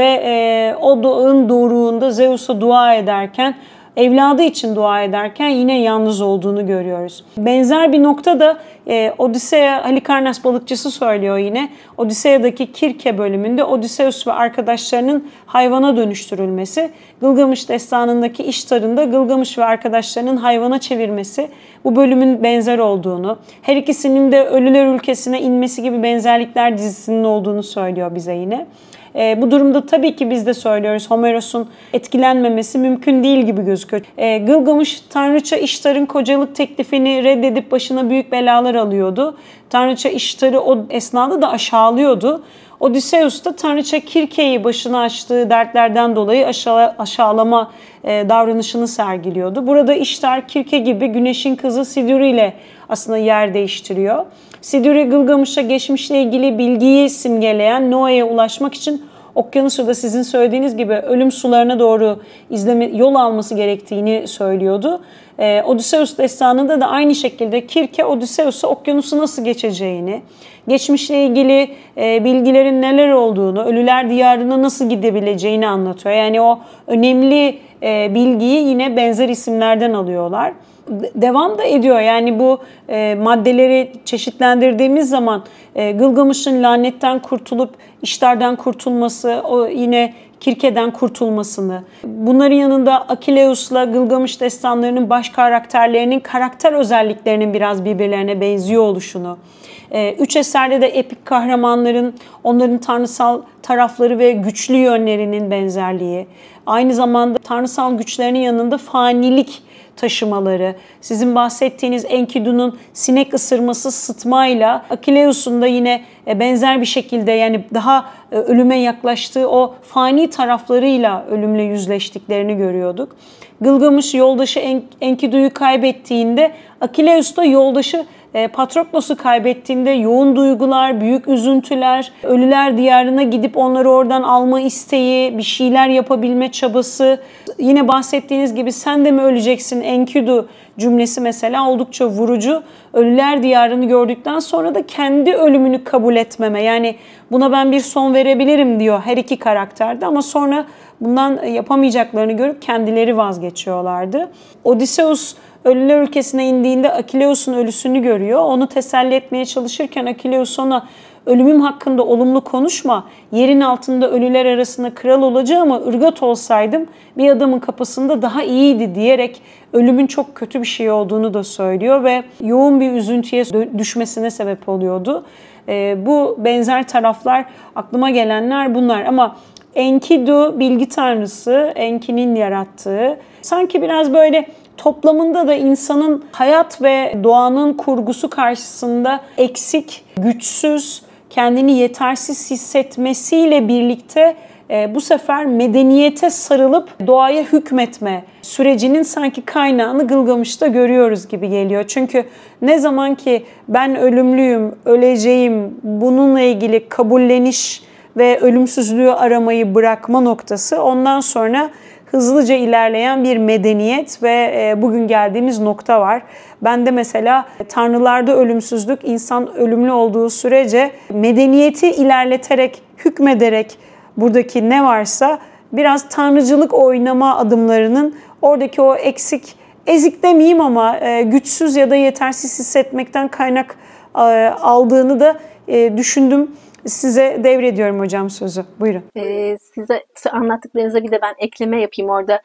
ve o dağın doruğunda Zeus'a dua ederken, evladı için dua ederken yine yalnız olduğunu görüyoruz. Benzer bir nokta da Odiseya, Halikarnas balıkçısı söylüyor yine. Odiseya'daki Kirke bölümünde Odysseus ve arkadaşlarının hayvana dönüştürülmesi, Gılgamış destanındaki İştar'ın da Gılgamış ve arkadaşlarının hayvana çevirmesi bu bölümün benzer olduğunu, her ikisinin de Ölüler Ülkesi'ne inmesi gibi benzerlikler dizisinin olduğunu söylüyor bize yine. Bu durumda tabii ki biz de söylüyoruz Homeros'un etkilenmemesi mümkün değil gibi gözüküyor. Gılgamış tanrıça İştar'ın kocalık teklifini reddedip başına büyük belalar alıyordu. Tanrıça İştar'ı o esnada da aşağılıyordu. Odysseus da tanrıça Kirke'yi başına açtığı dertlerden dolayı aşağılama davranışını sergiliyordu. Burada İştar Kirke gibi güneşin kızı Siduri ile aslında yer değiştiriyor. Siduri Gılgamış'a geçmişle ilgili bilgiyi simgeleyen Noa'ya ulaşmak için okyanusu da sizin söylediğiniz gibi ölüm sularına doğru yol alması gerektiğini söylüyordu. Odysseus destanında da aynı şekilde Kirke Odysseus'a okyanusu nasıl geçeceğini, geçmişle ilgili bilgilerin neler olduğunu, ölüler diyarına nasıl gidebileceğini anlatıyor. Yani o önemli bilgiyi yine benzer isimlerden alıyorlar. Devam da ediyor. Yani bu maddeleri çeşitlendirdiğimiz zaman Gılgamış'ın lanetten kurtulup İştar'dan kurtulması, o yine Kirke'den kurtulmasını, bunların yanında Akileus'la Gılgamış destanlarının baş karakterlerinin karakter özelliklerinin biraz birbirlerine benziyor oluşunu, üç eserde de epik kahramanların onların tanrısal tarafları ve güçlü yönlerinin benzerliği, aynı zamanda tanrısal güçlerinin yanında fanilik taşımaları, sizin bahsettiğiniz Enkidu'nun sinek ısırması sıtmayla Akileus'un da yine benzer bir şekilde yani daha ölüme yaklaştığı o fani taraflarıyla ölümle yüzleştiklerini görüyorduk. Gılgamış yoldaşı Enkidu'yu kaybettiğinde Akileus da yoldaşı Patroklos'u kaybettiğinde yoğun duygular, büyük üzüntüler, ölüler diyarına gidip onları oradan alma isteği, bir şeyler yapabilme çabası. Yine bahsettiğiniz gibi sen de mi öleceksin Enkidu cümlesi mesela oldukça vurucu. Ölüler diyarını gördükten sonra da kendi ölümünü kabul etmeme, yani buna ben bir son verebilirim diyor her iki karakterde ama sonra bundan yapamayacaklarını görüp kendileri vazgeçiyorlardı. Odysseus Ölüler Ülkesi'ne indiğinde Akileus'un ölüsünü görüyor. Onu teselli etmeye çalışırken Akileus ona ölümüm hakkında olumlu konuşma, yerin altında ölüler arasında kral olacağıma ırgat olsaydım bir adamın kapısında daha iyiydi diyerek ölümün çok kötü bir şey olduğunu da söylüyor ve yoğun bir üzüntüye düşmesine sebep oluyordu. Bu benzer taraflar, aklıma gelenler bunlar ama Enkidu bilgi tanrısı, Enki'nin yarattığı sanki biraz böyle toplamında da insanın hayat ve doğanın kurgusu karşısında eksik, güçsüz, kendini yetersiz hissetmesiyle birlikte bu sefer medeniyete sarılıp doğaya hükmetme sürecinin sanki kaynağını Gılgamış'ta görüyoruz gibi geliyor. Çünkü ne zaman ki ben ölümlüyüm, öleceğim, bununla ilgili kabulleniş ve ölümsüzlüğü aramayı bırakma noktası, ondan sonra hızlıca ilerleyen bir medeniyet ve bugün geldiğimiz nokta var. Ben de mesela tanrılarda ölümsüzlük, insan ölümlü olduğu sürece medeniyeti ilerleterek, hükmederek buradaki ne varsa biraz tanrıcılık oynama adımlarının oradaki o eksik, ezik demeyeyim ama güçsüz ya da yetersiz hissetmekten kaynak aldığını da düşündüm. Size devrediyorum hocam sözü. Buyurun. Size anlattıklarınıza bir de ben ekleme yapayım. Orada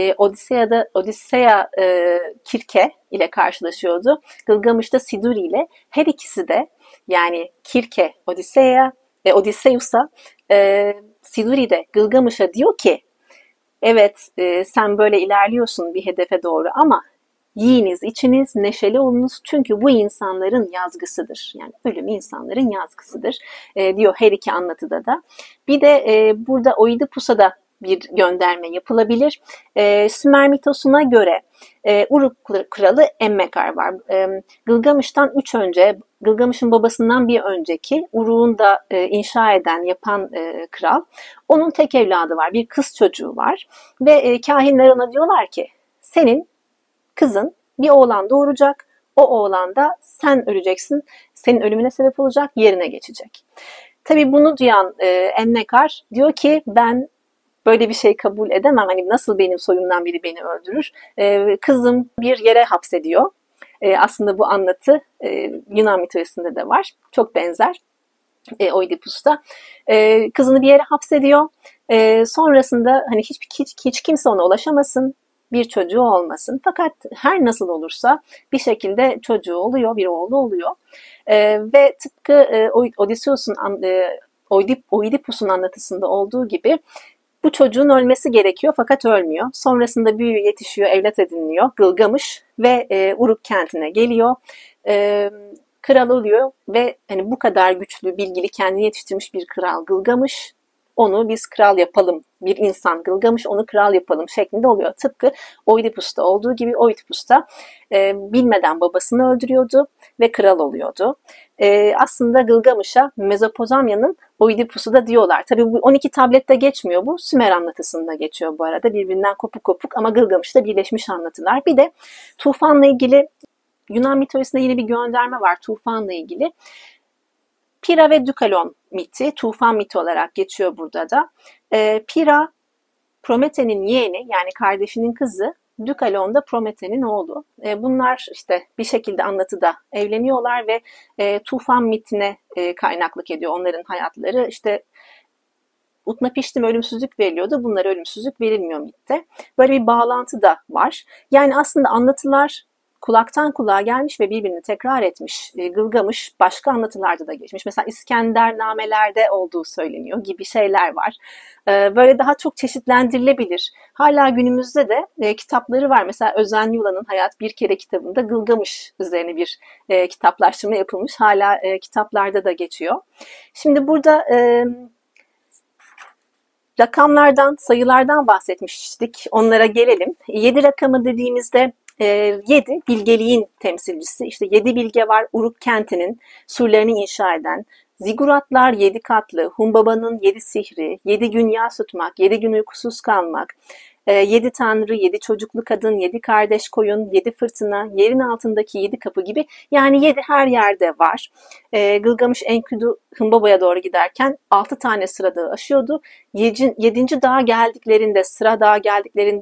Odisseia Kirke ile karşılaşıyordu. Gılgamış da Siduri ile. Her ikisi de yani Kirke Odysseus'a, Siduri de Gılgamış'a diyor ki evet, sen böyle ilerliyorsun bir hedefe doğru ama yiyiniz, içiniz, neşeli olunuz çünkü bu insanların yazgısıdır. Yani ölüm insanların yazgısıdır diyor her iki anlatıda da. Bir de burada Oidipus'a da bir gönderme yapılabilir. Sümer mitosuna göre Uruk kralı Emmekar var. Gılgamış'tan 3 önce, Gılgamış'ın babasından bir önceki Uruk'un da inşa eden, yapan kral. Onun tek evladı var, bir kız çocuğu var. Ve kahinler ona diyorlar ki senin kızın bir oğlan doğuracak. O oğlan da sen öleceksin. Senin ölümüne sebep olacak, yerine geçecek. Tabii bunu duyan Ennekar diyor ki ben böyle bir şey kabul edemem. Hani nasıl benim soyumdan biri beni öldürür? Kızım bir yere hapsediyor. Aslında bu anlatı Yunan mitolojisinde de var. Çok benzer. Oidipus'ta. Kızını bir yere hapsediyor. Sonrasında hani hiç kimse ona ulaşamasın. Bir çocuğu olmasın. Fakat her nasıl olursa bir şekilde çocuğu oluyor, bir oğlu oluyor. Ve tıpkı Oidipus'un anlatısında olduğu gibi bu çocuğun ölmesi gerekiyor fakat ölmüyor. Sonrasında büyüyor, yetişiyor, evlat ediniliyor. Gılgamış ve Uruk kentine geliyor. Kral oluyor ve hani bu kadar güçlü, bilgili, kendini yetiştirmiş bir kral Gılgamış. Onu biz kral yapalım, bir insan Gılgamış onu kral yapalım şeklinde oluyor. Tıpkı Oidipus'ta olduğu gibi Oidipus da bilmeden babasını öldürüyordu ve kral oluyordu. Aslında Gılgamış'a Mezopotamya'nın Oidipus'u da diyorlar. Tabii bu 12 tablette geçmiyor bu. Sümer anlatısında geçiyor bu arada. Birbirinden kopuk kopuk ama Gılgamış'ta birleşmiş anlatılar. Bir de tufanla ilgili Yunan mitolojisinde yine bir gönderme var tufanla ilgili. Pira ve Dükalon miti, tufan miti olarak geçiyor burada da. Pira, Promethe'nin yeğeni yani kardeşinin kızı, Dükalon da Promethe'nin oğlu. Bunlar işte bir şekilde anlatıda evleniyorlar ve tufan mitine kaynaklık ediyor onların hayatları. İşte Utnapiştim ölümsüzlük veriliyordu, bunlara ölümsüzlük verilmiyor mitte. Böyle bir bağlantı da var. Yani aslında anlatılar kulaktan kulağa gelmiş ve birbirini tekrar etmiş. Gılgamış başka anlatılarda da geçmiş. Mesela İskendernamelerde olduğu söyleniyor gibi şeyler var. Böyle daha çok çeşitlendirilebilir. Hala günümüzde de kitapları var. Mesela Özen Yula'nın Hayat Bir Kere kitabında Gılgamış üzerine bir kitaplaştırma yapılmış. Hala kitaplarda da geçiyor. Şimdi burada rakamlardan, sayılardan bahsetmiştik. Onlara gelelim. 7 rakamı dediğimizde 7 bilgeliğin temsilcisi. İşte 7 bilge var Uruk kentinin surlarını inşa eden. Ziguratlar 7 katlı, Humbaba'nın 7 sihri, 7 gün yas tutmak, 7 gün uykusuz kalmak, 7 tanrı, 7 çocuklu kadın, 7 kardeş koyun, 7 fırtına, yerin altındaki 7 kapı gibi. Yani 7 her yerde var. Gılgamış Enkidu Humbaba'ya doğru giderken 6 tane sıra dağı aşıyordu. 7. dağa geldiklerinde, sıra dağa geldiklerinde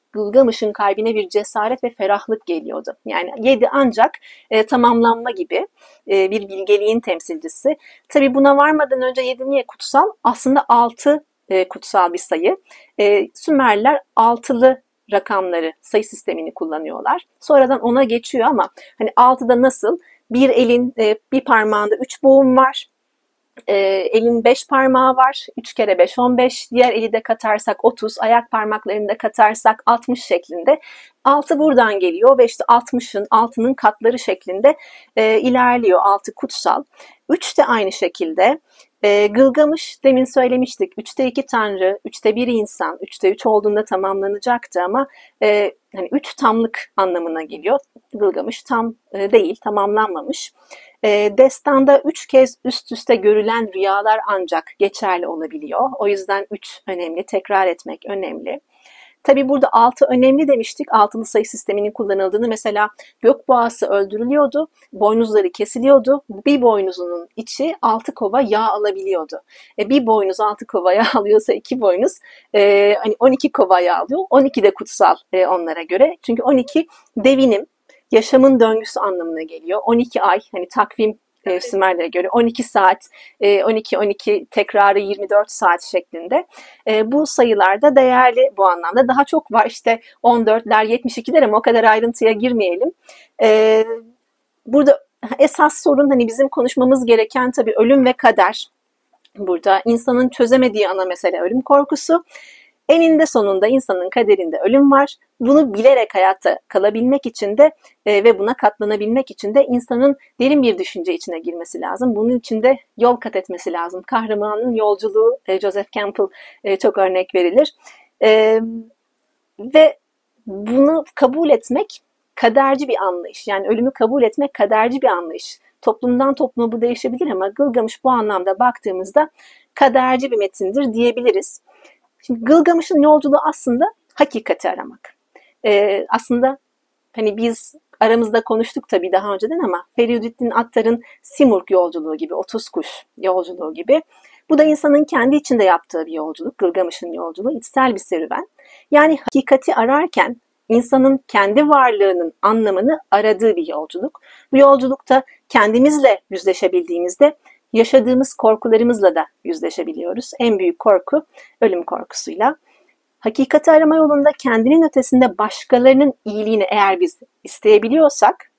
Gılgamış'ın kalbine bir cesaret ve ferahlık geliyordu. Yani 7 ancak tamamlanma gibi bir bilgeliğin temsilcisi. Tabii buna varmadan önce 7 niye kutsal? Aslında 6 kutsal bir sayı. Sümerliler altılı rakamları, sayı sistemini kullanıyorlar. Sonradan 10'a geçiyor ama hani 6'da nasıl? Bir elin bir parmağında 3 boğum var. Elin 5 parmağı var. 3 kere 5 15. Diğer eli de katarsak 30. Ayak parmaklarını da katarsak 60 şeklinde. 6 buradan geliyor ve işte 60'ın, 6'nın katları şeklinde ilerliyor. 6 kutsal. 3 de aynı şekilde. Gılgamış demin söylemiştik. 3'te 2 tanrı, 3'te 1 insan, 3'te 3 olduğunda tamamlanacaktı ama hani 3 tamlık anlamına geliyor. Gılgamış tam değil, tamamlanmamış. Destanda 3 kez üst üste görülen rüyalar ancak geçerli olabiliyor. O yüzden 3 önemli, tekrar etmek önemli. Tabii burada 6 önemli demiştik. Altılı sayı sisteminin kullanıldığını, mesela gökboğası öldürülüyordu, boynuzları kesiliyordu. Bir boynuzunun içi 6 kova yağ alabiliyordu. Bir boynuz 6 kova yağ alıyorsa 2 boynuz hani 12 kova yağ alıyor. 12 de kutsal onlara göre. Çünkü 12 devinim, yaşamın döngüsü anlamına geliyor. 12 ay, hani takvim Sümerlere göre 12 saat, 12 tekrarı 24 saat şeklinde. Bu sayılar da değerli bu anlamda. Daha çok var işte 14'ler, 72'ler ama o kadar ayrıntıya girmeyelim. Burada esas sorun, hani bizim konuşmamız gereken tabii ölüm ve kader. Burada insanın çözemediği ana mesele ölüm korkusu. Eninde sonunda insanın kaderinde ölüm var. Bunu bilerek hayatta kalabilmek için de ve buna katlanabilmek için de insanın derin bir düşünce içine girmesi lazım. Bunun için de yol kat etmesi lazım. Kahramanın yolculuğu, Joseph Campbell çok örnek verilir. Ve bunu kabul etmek kaderci bir anlayış. Yani ölümü kabul etmek kaderci bir anlayış. Toplumdan topluma bu değişebilir ama Gılgamış bu anlamda baktığımızda kaderci bir metindir diyebiliriz. Şimdi Gılgamış'ın yolculuğu aslında hakikati aramak. Aslında hani biz aramızda konuştuk tabii daha önceden ama Feriduddin Attar'ın Simurg yolculuğu gibi, 30 kuş yolculuğu gibi. Bu da insanın kendi içinde yaptığı bir yolculuk. Gılgamış'ın yolculuğu içsel bir serüven. Yani hakikati ararken insanın kendi varlığının anlamını aradığı bir yolculuk. Bu yolculukta kendimizle yüzleşebildiğimizde yaşadığımız korkularımızla da yüzleşebiliyoruz. En büyük korku ölüm korkusuyla. Hakikati arama yolunda kendinin ötesinde başkalarının iyiliğini eğer biz isteyebiliyorsak,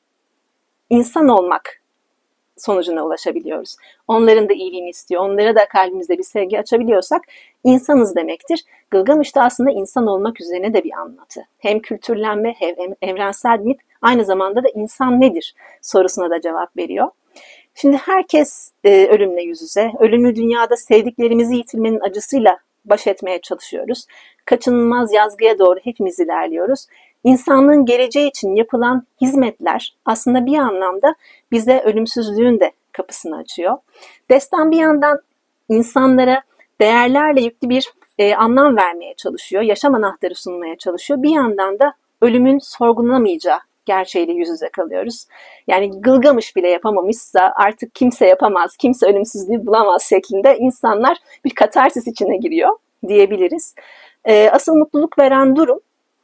insan olmak sonucuna ulaşabiliyoruz. Onların da iyiliğini istiyor, onlara da kalbimizde bir sevgi açabiliyorsak insanız demektir. Gılgamış da aslında insan olmak üzerine de bir anlatı. Hem kültürlenme hem evrensel mit, aynı zamanda da insan nedir sorusuna da cevap veriyor. Şimdi herkes ölümle yüz yüze. Ölümlü dünyada sevdiklerimizi yitirmenin acısıyla baş etmeye çalışıyoruz. Kaçınılmaz yazgıya doğru hepimiz ilerliyoruz. İnsanlığın geleceği için yapılan hizmetler aslında bir anlamda bize ölümsüzlüğün de kapısını açıyor. Destan bir yandan insanlara değerlerle yüklü bir anlam vermeye çalışıyor. Yaşam anahtarı sunmaya çalışıyor. Bir yandan da ölümün sorgulanamayacağı gerçeğiyle yüz yüze kalıyoruz. Yani Gılgamış bile yapamamışsa artık kimse yapamaz, kimse ölümsüzlüğü bulamaz şeklinde insanlar bir katarsis içine giriyor diyebiliriz. Asıl mutluluk veren durum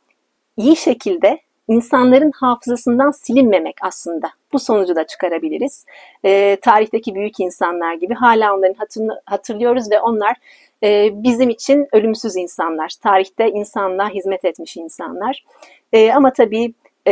iyi şekilde insanların hafızasından silinmemek aslında. Bu sonucu da çıkarabiliriz. Tarihteki büyük insanlar gibi hala onların hatırlıyoruz ve onlar bizim için ölümsüz insanlar. Tarihte insanlığa hizmet etmiş insanlar. Ama tabii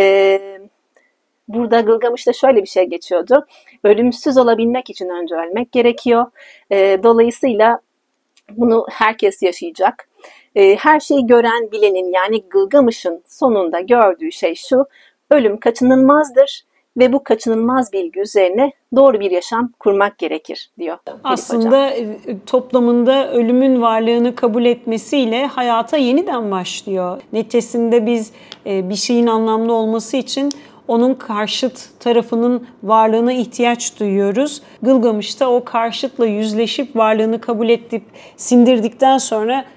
burada Gılgamış'ta şöyle bir şey geçiyordu. Ölümsüz olabilmek için önce ölmek gerekiyor. Dolayısıyla bunu herkes yaşayacak. Her şeyi gören, bilenin, yani Gılgamış'ın sonunda gördüğü şey şu: ölüm kaçınılmazdır ve bu kaçınılmaz bilgi üzerine doğru bir yaşam kurmak gerekir diyor. Aslında toplamında ölümün varlığını kabul etmesiyle hayata yeniden başlıyor. Neticesinde biz bir şeyin anlamlı olması için onun karşıt tarafının varlığına ihtiyaç duyuyoruz. Gılgamış da o karşıtla yüzleşip varlığını kabul edip sindirdikten sonra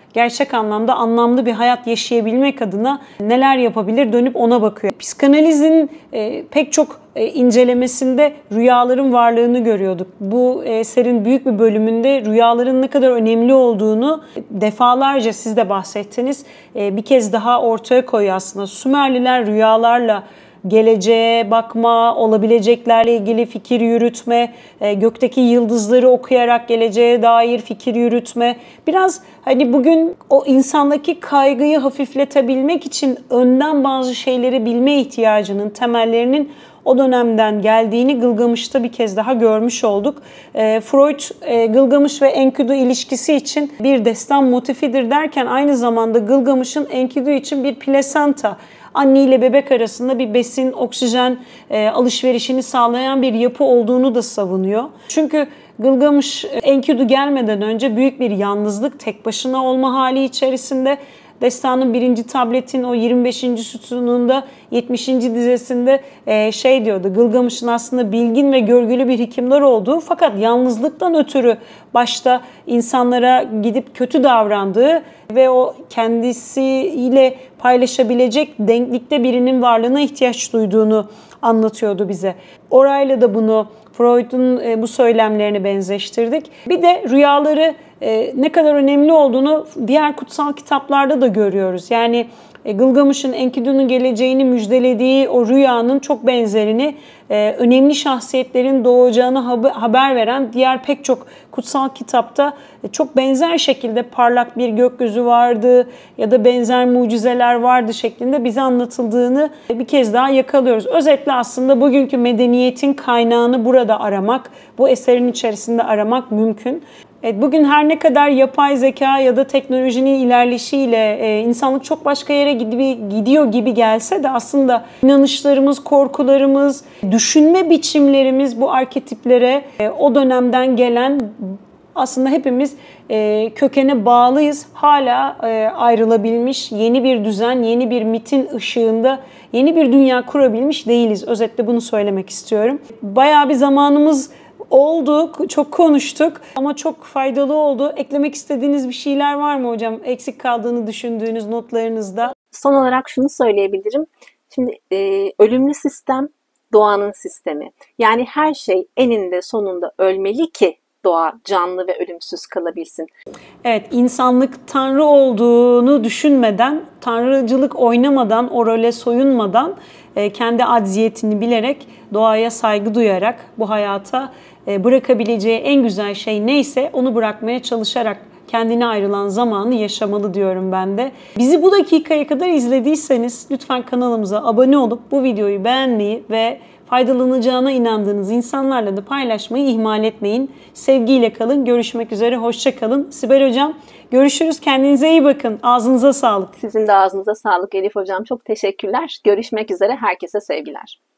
gerçek anlamda anlamlı bir hayat yaşayabilmek adına neler yapabilir, dönüp ona bakıyor. Psikanalizin pek çok incelemesinde rüyaların varlığını görüyorduk. Bu eserin büyük bir bölümünde rüyaların ne kadar önemli olduğunu defalarca siz de bahsettiniz. Bir kez daha ortaya koyuyor aslında. Sümerliler rüyalarla geleceğe bakma, olabileceklerle ilgili fikir yürütme, gökteki yıldızları okuyarak geleceğe dair fikir yürütme. Biraz hani bugün o insandaki kaygıyı hafifletebilmek için önden bazı şeyleri bilme ihtiyacının temellerinin o dönemden geldiğini Gılgamış'ta bir kez daha görmüş olduk. Freud, Gılgamış ve Enkidu ilişkisi için bir destan motifidir derken aynı zamanda Gılgamış'ın Enkidu için bir plasenta, anne ile bebek arasında bir besin, oksijen alışverişini sağlayan bir yapı olduğunu da savunuyor. Çünkü Gılgamış Enkidu gelmeden önce büyük bir yalnızlık, tek başına olma hali içerisinde. Destanın 1. tabletin o 25. sütununda 70. dizesinde şey diyordu. Gılgamış'ın aslında bilgin ve görgülü bir hükümdar olduğu fakat yalnızlıktan ötürü başta insanlara gidip kötü davrandığı ve o kendisiyle paylaşabilecek denklikte birinin varlığına ihtiyaç duyduğunu anlatıyordu bize. Orayla da bunu Freud'un bu söylemlerini benzeştirdik. Bir de rüyaları ne kadar önemli olduğunu diğer kutsal kitaplarda da görüyoruz. Yani Gılgamış'ın Enkidu'nun geleceğini müjdelediği o rüyanın çok benzerini önemli şahsiyetlerin doğacağını haber veren diğer pek çok kutsal kitapta çok benzer şekilde parlak bir gökyüzü vardı ya da benzer mucizeler vardı şeklinde bize anlatıldığını bir kez daha yakalıyoruz. Özetle aslında bugünkü medeniyetin kaynağını burada aramak, bu eserin içerisinde aramak mümkün. Evet, bugün her ne kadar yapay zeka ya da teknolojinin ilerleyişiyle insanlık çok başka yere gidiyor gibi gelse de aslında inanışlarımız, korkularımız, düşünme biçimlerimiz bu arketiplere o dönemden gelen aslında hepimiz kökene bağlıyız. Hala ayrılabilmiş yeni bir düzen, yeni bir mitin ışığında yeni bir dünya kurabilmiş değiliz. Özetle bunu söylemek istiyorum. Bayağı bir zamanımız oldu, çok konuştuk ama çok faydalı oldu. Eklemek istediğiniz bir şeyler var mı hocam? Eksik kaldığını düşündüğünüz notlarınızda. Son olarak şunu söyleyebilirim. Şimdi ölümlü sistem doğanın sistemi. Yani her şey eninde sonunda ölmeli ki doğa canlı ve ölümsüz kalabilsin. Evet, insanlık tanrı olduğunu düşünmeden, tanrıcılık oynamadan, o role soyunmadan, kendi acziyetini bilerek, doğaya saygı duyarak bu hayata bırakabileceği en güzel şey neyse onu bırakmaya çalışarak kendine ayrılan zamanı yaşamalı diyorum ben de. Bizi bu dakikaya kadar izlediyseniz lütfen kanalımıza abone olup bu videoyu beğenmeyi ve faydalanacağına inandığınız insanlarla da paylaşmayı ihmal etmeyin. Sevgiyle kalın. Görüşmek üzere. Hoşça kalın. Sibel Hocam görüşürüz. Kendinize iyi bakın. Ağzınıza sağlık. Sizin de ağzınıza sağlık Elif Hocam. Çok teşekkürler. Görüşmek üzere. Herkese sevgiler.